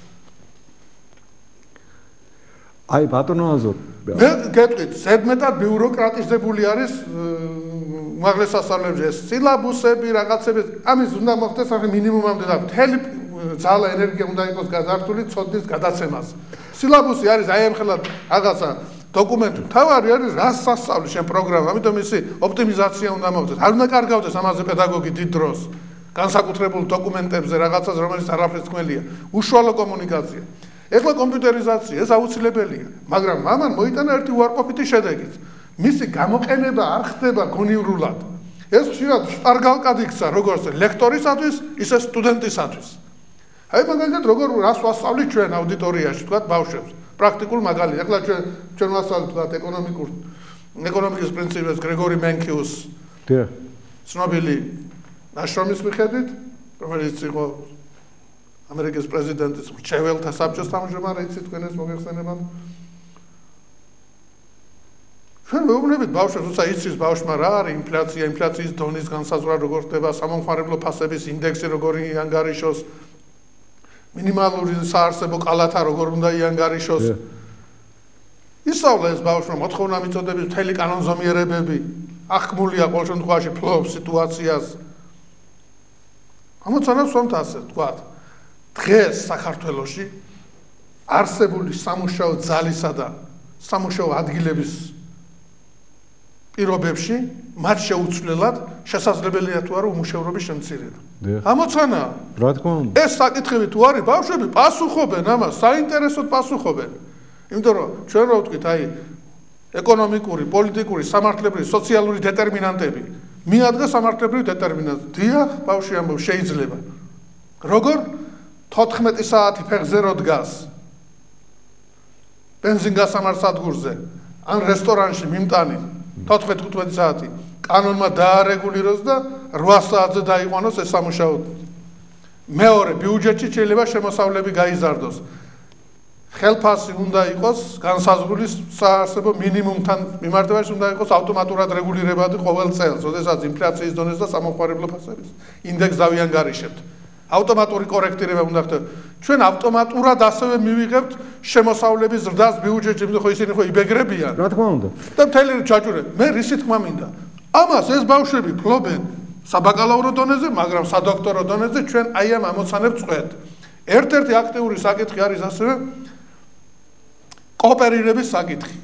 აი ბატონო აზორ მე გეტყვით, ზედმეტად ბიუროკრატიზებული არის უმაღლეს სასწავლებლებში ეს სილაბუსები, რაღაცები, ამის უნდა მოხდეს ახლა მინიმუმამდე და მთელი ძალა ენერგია უნდა იყოს გადართული ცოდნის გადაცემას. სილაბუსი არის აი ამ ხელად რაღაცა დოკუმენტი. თავარი არის რას სასწავლი შენ პროგრამა, ამიტომ ისი ოპტიმიზაცია უნდა მოხდეს. არ უნდა კარგავდეს ამაზე პედაგოგი დიდ დროს. განსაკუთრებულ დოკუმენტებზე რაღაცას, რომელიც არაფრის თქმელია. უშუალო კომუნიკაცია. ეხლა კომპიუტერიზაცია ეს აუცილებელია, მაგრამ მამან მოიტანა ერთი უარყოფითი შედეგით. მისი გამოყენება არ ხდება გონივრულად. ეს ხშირად შპარგალკად იქცა როგორც ლექტორისათვის, ისე სტუდენტისათვის. აი მაგალითად როგორ რას ვასწავლით ჩვენ აუდიტორიაში, თქვათ ბავშვებს. პრაქტიკულ მაგალითად, ეხლა ჩვენ ჩვენ ვასწავლით თქვათ ეკონომიკურ ეკონომიკის პრინციპებს გრეგორი მენქიუს. დიახ. ცნობილი ნაშრომის მიხედვით, რომელიც იყო ამერიკის პრეზიდენტის მრჩეველთა საბჭოს თავმჯდომარე, იცით თქვენ ეს მოგეხსენებათ? მეუბნებით ბავშვებს, თუმცა იცის ბავშვმა რა არის ინფლაცია, ინფლაციის დონის განსაზღვრა როგორ ხდება, სამომხმარებლო ფასების ინდექსი როგორ იანგარიშოს, მინიმალური საარსებო კალათა როგორ უნდა იანგარიშოს. ისწავლა ეს ბავშვმა მოთხოვნა მიწოდების მთელი კანონზომიერებები, ახკმულია ყოველ შემთხვევაში ფლობს სიტუაციას. ამოცანებს ვამთ ასე, ვთქვათ, დღეს საქართველოში არსებული სამუშაო ძალისა და სამუშაო ადგილების პირობებში მათ შეუცვლელად შესაძლებელია თუ არა უმუშევრობის შემცირება. ამოცანა, რა თქმა უნდა. ეს საკითხები თუ არის, ბავშვები პასუხობენ ამას, საინტერესოდ პასუხობენ. იმიტომ რომ ჩვენ რა ვთქვით, აი ეკონომიკური, პოლიტიკური, სამართლებრივი, სოციალური დეტერმინანტები მიადგა სამართლებრივი დეტერმინანტს. დიახ, ბავშვი ამბობს, შეიძლება. როგორ თოთხმეტი საათი ფეხზე რო დგას ბენზინგასამართ სადგურზე ან რესტორანში მიმტანი თოთხმეტი თხუთმეტი საათი კანონმა დაარეგულიროს და რვა საათზე დაიყვანოს ეს სამუშაო. მეორე, ბიუჯეტში შეიძლება შემოსავლები გაიზარდოს. ხელფასი უნდა იყოს განსაზღვრული საარსებო მინიმუმთან მიმართებაში უნდა იყოს ავტომატურად რეგულირებადი ყოველ წელს, როდესაც ინფლაციის დონეს და სამომხმარებლო ფასების ინდექსს დავიანგარიშებთ. ავტომატური კორექტირება უნდა ხდება. ჩვენ ავტომატურად ასევე მივიღებთ შემოსავლების ზრდას ბიუჯეტში, იმიტომ რომ ისინი ხო იბეგრებიან. რა თქმა უნდა. და მთელი ჩაჭურები. მე რისი თქმა მინდა. ამას ეს ბავშვები ფლობენ საბაკალავრო დონეზე, მაგრამ სადოქტორო დონეზე ჩვენ აი ამ ამოცანებს წვეთ. ერთ-ერთი აქტიური საკითხი არის ასევე კოოპერირების საკითხი.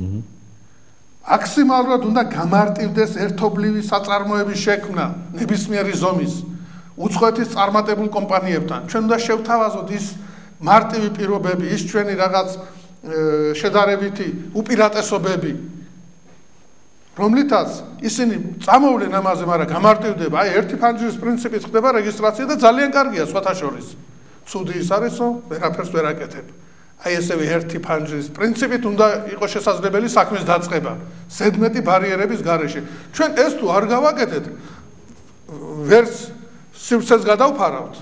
მაქსიმალურად უნდა გამარტივდეს ერთობლივი საწარმოების შექმნა ნებისმიერი ზომის უცხოეთის წარმატებულ კომპანიებთან. ჩვენ უნდა შევთავაზოთ ის მარტივი პირობები, ის ჩვენი რაღაც შედარებითი უპირატესობები, რომლითაც ისინი წამოვლენ ამაზე, მაგრამ გამარტივდება. აი ერთი ფანჯრის პრინციპით ხდება რეგისტრაცია და ძალიან კარგია სხვათა შორის. ცუდი ის არის, რომ ვერაფერს ვერ აკეთებ. აი ესევე ერთი ფანჯრის პრინციპით უნდა იყოს შესაძლებელი საქმის დაწყება ზედმეტი ბარიერების გარეშე. ჩვენ ეს თუ არ გავაკეთეთ, ვერც სივრცეს გადავფარავთ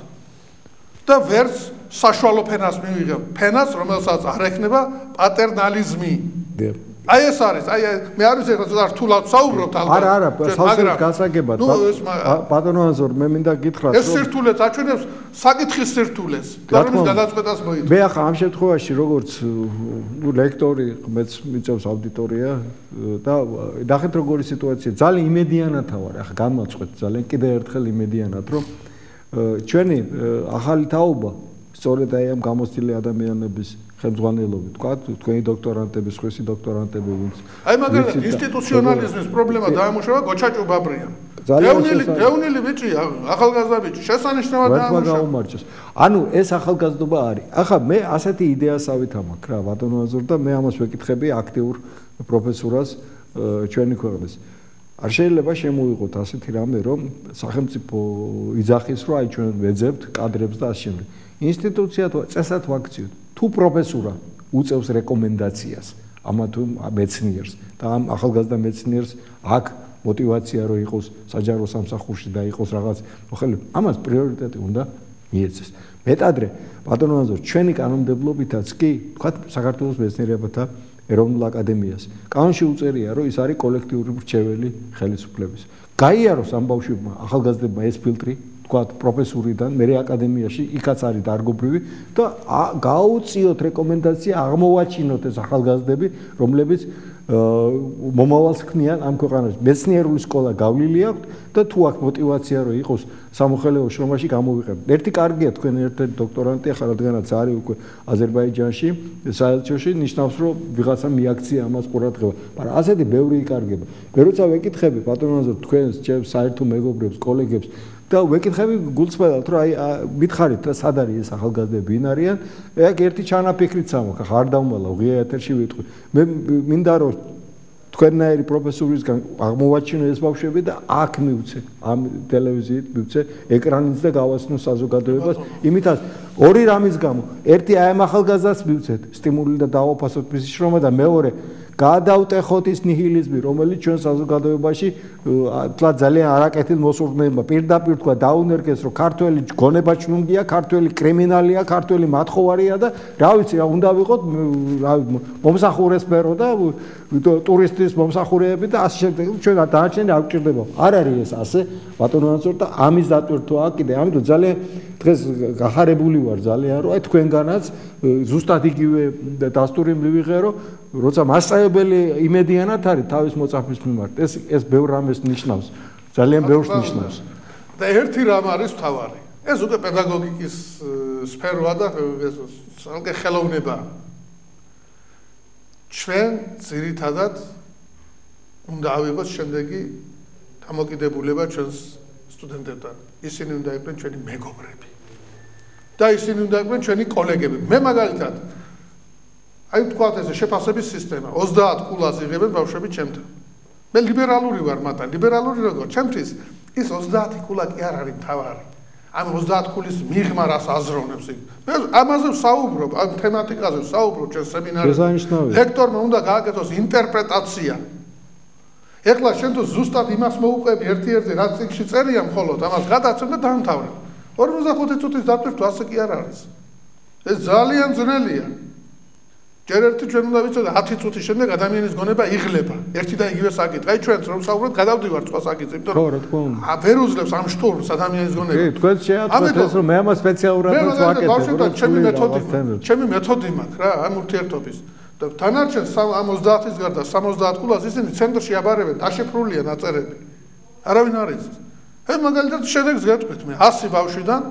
და ვერც საშუალო ფენას მივიღებ, ფენას, რომელსაც არ ექნება პატერნალიზმი. აი ეს არის, აი მე არ ვიცი ახლა რთულად საუბრობთ ალბათ. არა, არა, სავსებით გასაგებად. ბატონო აზორ, მე მინდა გითხრათ, რომ ეს სირთულეც აჩვენებს საკითხის სირთულეს და რომის გადაწყვეტას მოიწევს. მე ახლა ამ შემთხვევაში როგორც ნუ ლექტორი მეც მიწევს აუდიტორია და ნახეთ როგორი სიტუაცია, ძალიან იმედიანად ვარ, ახლა განმაწყვეთ ძალიან კიდე ერთხელ იმედიანად, რომ ჩვენი ახალი თაობა სწორედ აი ამ გამოცდილი ადამიანების ხელმძღვანელობით, თქვა, თქვენი დოქტორანტები, სხვისი დოქტორანტები, ვინც აი მაგალითად ინსტიტუციონალიზმის პრობლემა დაამუშავა გოჩაჭუბაბრიამ. დევნილი, დევნილი ბიჭია, ახალგაზრდა ბიჭი, შესანიშნავად დაამუშავა. ანუ ეს ახალგაზრდობა არის. ახლა მე ასეთი იდეასავით ამაქვს რა, ბატონო აზორ და მე ამას ვეკითხები აქტიურ პროფესორას ჩვენი ქვეყნის. არ შეიძლება შემოვიღოთ ასეთი რამე, რომ სახელმწიფო იძახის, რომ აი ჩვენ ვეძებთ კადრებს და ასე შემდეგ. ინსტიტუცია თუ წესად ვაქციოთ, თუ პროფესორა უწევს რეკომენდაციას ამა თუ მეცნიერს და ამ ახალგაზრდა მეცნიერს აქ мотивация რო იყოს საჯარო სამსახურში და იყოს რაღაც მოხელე, ამას პრიორიტეტი უნდა მიეცეს. მეტადრე, ბატონო აზორ, ჩვენი კანონმდებლობითაც კი, თქვათ, საქართველოს მეცნიერებათა ეროვნულ აკადემიას. კანონში უწერია, რომ ის არის კოლექტიური მრჩეველი ხელისუფლების. გაიაროს ამ ბავშვებმა, ახალგაზრდებმა ეს ფილტრი, თქვათ, პროფესორიდან, მე აკადემიაში, იქაც არის დარგობრივი და გაუწიოთ რეკომენდაცია, აღმოვაჩინოთ ეს ახალგაზრდები, რომლებიც მომავალს ქმნიან ამ ქვეყანაში. მეცნიერული სკოლა გავლილი აქვს და თუ აქ мотивация რო იყოს სამოხელეო შრომაში გამოვიყენოთ. ერთი კარგია თქვენ ერთ-ერთი დოქტორანტი ახლა რადგანაც არის უკვე აზერბაიჯანში, საელჩოში, ნიშნავს რომ ვიღაცა მიაქცია ამას ყურადღება. მაგრამ ასეთი ბევრი იკარგება. მე როცა ვეკითხები ბატონო აზორ თქვენს საერთო მეგობრებს, კოლეგებს და ვეკითხები გულწრფელად რომ აი მითხარით რა სად არის ეს ახალგაზრდები ვინ არიან? ეგ ერთი ჩანაფიქრიც ამაქვს, ახლა არ დავმალა, ღია ეთერში ვიტყვი. მე მინდა რომ თქვენნაირი პროფესორისგან აღმოვაჩინო ეს ბავშვები და აქ მივცე, ამ ტელევიზიით მივცე ეკრანից და გავაცნო საზოგადოებას. იმითაც ორი რამის გამო, ერთი აი ამ ახალგაზრდას მივცეთ, სტიმული და დავაფასოთ მისი შრომა და მეორე გაადავტეხოთ ის ნიჰილიზმი, რომელიც ჩვენ საზოგადოებაში თქვა ძალიან არაკეთილ მოსურნეებმა პირდაპირ თქვა დაუნერგეს, რომ ქართველი გონება ჩნუნგია, ქართველი კრიმინალია, ქართველი მათხოვარია და რა ვიცი, რა უნდა ვიყოთ, რა მომსახურეს სფერო და ტურისტის მომსახურეები და ასე შემდეგ. ჩვენ დანარჩენი არ გვჭირდება. არ არის ეს ასე, ბატონო ანზორ და ამის დატვირთვა კიდე. ამიტომ ძალიან დღეს გახარებული ვარ ძალიან, რომ აი თქვენგანაც ზუსტად იგივე დასტური მივიღე, რომ როცა მასწავლებელი იმედიანად არის თავის მოწაფის მიმართ, ეს ეს ბევრ რამეს ნიშნავს, ძალიან ბევრს ნიშნავს. და ერთი რამ არის თავარი. ეს უკვე პედაგოგიკის სფეროა და ეს ალკე ხელოვნებაა. ჩვენ ძირითადად უნდა ავიღოთ შემდეგი დამოკიდებულება ჩვენს სტუდენტებთან. ისინი უნდა იყვნენ ჩვენი მეგობრები. და ისინი უნდა იყვნენ ჩვენი კოლეგები. მე მაგალითად აი ვთქვათ ესე შეფასების სისტემა ოცდაათ კულას იღებენ ბავშვები ჩემთან. მე ლიბერალური ვარ მათთან, ლიბერალური როგორ? ჩემთვის ის ოცდაათი კულა კი არ არის მთავარი. ამ ოცდაათ კულის მიღმა რას აზროვნებს იქ. მე ამაზე ვსაუბრობ, ამ თემატიკაზე ვსაუბრობ ჩვენ სემინარებში. ლექტორმა უნდა გააკეთოს ინტერპრეტაცია. ეხლა შენ თუ ზუსტად იმას მოუყვები ერთ-ერთი რაც წიგნში წერია მხოლოდ, ამას გადაცემ და დაამთავრებ. ორმოცდახუთი წუთის დატვირთვა ასე კი არ არის. ეს ძალიან ძნელია. ჯერ ერთი ჩვენ უნდა ვიცოდეთ ათი წუთის შემდეგ ადამიანის გონება იღლება. ერთი და იგივე საკითხი. აი ჩვენც რომ ვსაუბრობთ, გადავდივართ სხვა საკითხზე, იმიტომ რომ ა ვერ უძლებს ამ შტურმს ადამიანის გონება. კი, თქვენ შეატყვეთ ეს რომ მე ამას სპეციალურად ვაკეთებ. ჩემი მეთოდი, ჩემი მეთოდი მაქვს რა, ამ ურთიერთობის. და დანარჩენ ამ ოცდაათის გარდა სამოცდაათ კულას ისინი ცენტრში აბარებენ, დაშიფრულია ნაწერები. არავინ არ იცის. ეს მაგალითად შედეგს გეტყვით მე, ასი ბავშვიდან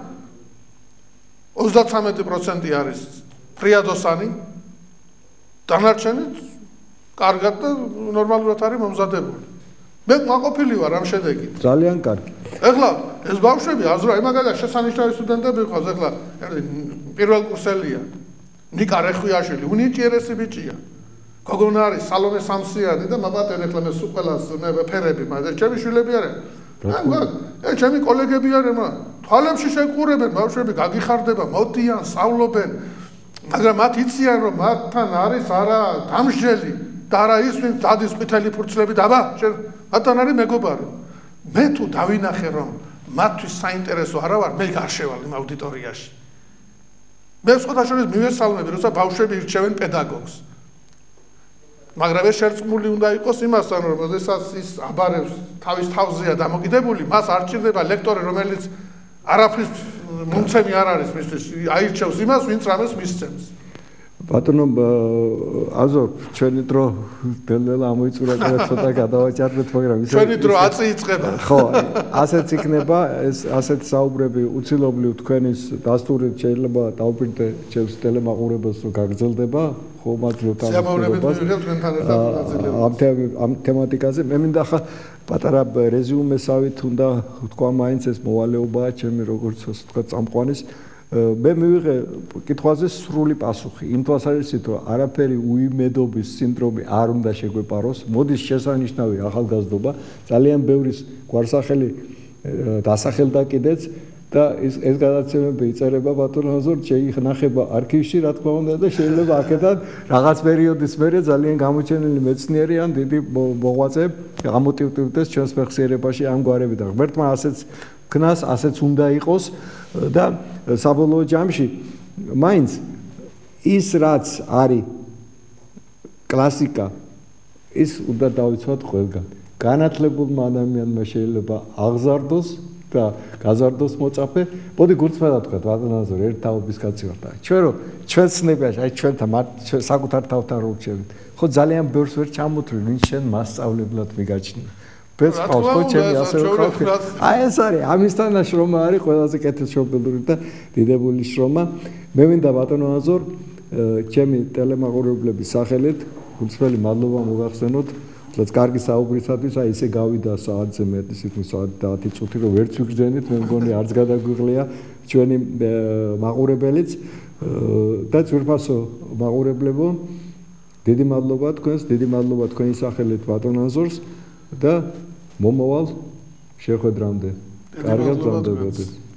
ოცდათვრამეტი პროცენტი არის ფრიადოსანი, დანარჩენი კარგად და ნორმალურად არის მომზადებული. მე მაყოფილი ვარ ამ შედეგით. ძალიან კარგი. ეხლა ეს ბავშვები აზრო, აი მაგალითად შესანიშნავი სტუდენტები ყავს, ეხლა პირველ კურსელია. ნიკა რეხვიაშვილი, უნიჭიერესი ბიჭია. გოგონა არის სალომე სამსიანი და მაპატენ ეხლა მე სულ ყველას მე ფერები, მაგრამ ჩემი შვილები არიან. აი ჩემი კოლეგები არიან, თვალებში შეყურებენ, ბავშვები გაგიხარდება, მოდიან, სწავლობენ. მაგრამ მათ იციან რომ მათთან არის არა დამსჯელი და არა ის ვინც დადის ყვითელი ფურცლები დაბა შენ მათთან არის მეგობარი. მე თუ დავინახე რომ მათთვის საინტერესო არა ვარ, მე გარშევალ იმ აუდიტორიაში. მე სხვათა შორის მივესალმები, როცა ბავშვები ირჩევენ პედაგოგს. მაგრამ ეს შერწყმული უნდა იყოს იმასთან, რომ შესაძ ის აბარებს თავის თავზეა დამოკიდებული, მას არ ჭირდება ლექტორი, რომელიც არაფრის მომცემი არ არის მისთვის, აირჩევს იმას, ვინც რამეს მისცემს. ბატონო აზო, ჩვენი დრო დელელა ამოიწურა და ცოტა გადავაჭარბეთ, მაგრამ ისე ჩვენი დრო აწი იწყება. ხო, ასეც იქნება, ეს ასეთ საუბრები უცილობლივ თქვენის დასტურით შეიძლება დავფიქრდე ჩემს ტელემაყურებელს რომ გაგრძელდება, ხო, მაგრამ სიამოვნებით მივიღებ თქვენთან ერთად მონაწილეობას. ამ თემატიკაზე მე მინდა ხა პატარა რეზიუმესავით უნდა თქვა მაინც ეს მოვალეობაა ჩემი როგორც ასე თქვა წამყვანის მე მივიღე კითხვაზე სრული პასუხი იმ თვალსაზრისით რომ არაფერი უიმედობის სინდრომი არ უნდა შეგვეპაროს მოდის შესანიშნავი ახალგაზრდობა ძალიან ბევრის გვარსახელი დასახელდა კიდეც და ეს ეს გადაცემები იწერება ბატონო აზორ შეიხნახება არქივში რა თქმა უნდა და შეიძლება აქედან რაღაც პერიოდის მერე ძალიან გამოჩენილი მეცნიერი ან დიდი მოღვაწე გამოტივტივდეს ჩვენს მეხსიერებაში ამ გვარები და ღმერთმა ასეც ქნას ასეც უნდა იყოს და საბოლოო ჯამში მაინც ის რაც არის კლასიკა ის უნდა დავიცვათ ყველგან განათლებულმა ადამიანმა შეიძლება აღზარდოს და გაზარდოს მოწაფე, მოდი გულწრფელად ვთქვათ, ბატონო აზორ, ერთ თაობის კაცი ვარ და ჩვენ რომ ჩვენ ცნებაში, აი ჩვენთან საკუთარ თავთან რო ვჩევით, ხო ძალიან ბევრს ვერ ჩამოთვლი, ვინ შენ მასწავლებლად მიგაჩნია. ბეს ყავს ხო ჩემი ასე ვქოთ. აი ეს არის, ამისთანა შრომა არის ყველაზე კეთილშობილური და დიდებული შრომა. მე მინდა ბატონო აზორ, ჩემი ტელემაყურებლების სახელით გულწრფელი მადლობა მოგახსენოთ. რაც კარგი საუბრისათვის, აი ესე გავიდა საათზე მეტი, სიტყვის საათი და ათი წუთი, რომ ვერც ვიგრძენით, მე მგონი არც გადაგვიღლია ჩვენი მაყურებელიც და ძვირფასო მაყურებლებო, დიდი მადლობა თქვენს, დიდი მადლობა თქვენი სახელით ბატონ აზორს და მომავალ შეხვედრამდე. კარგად გრძელდებოდეთ.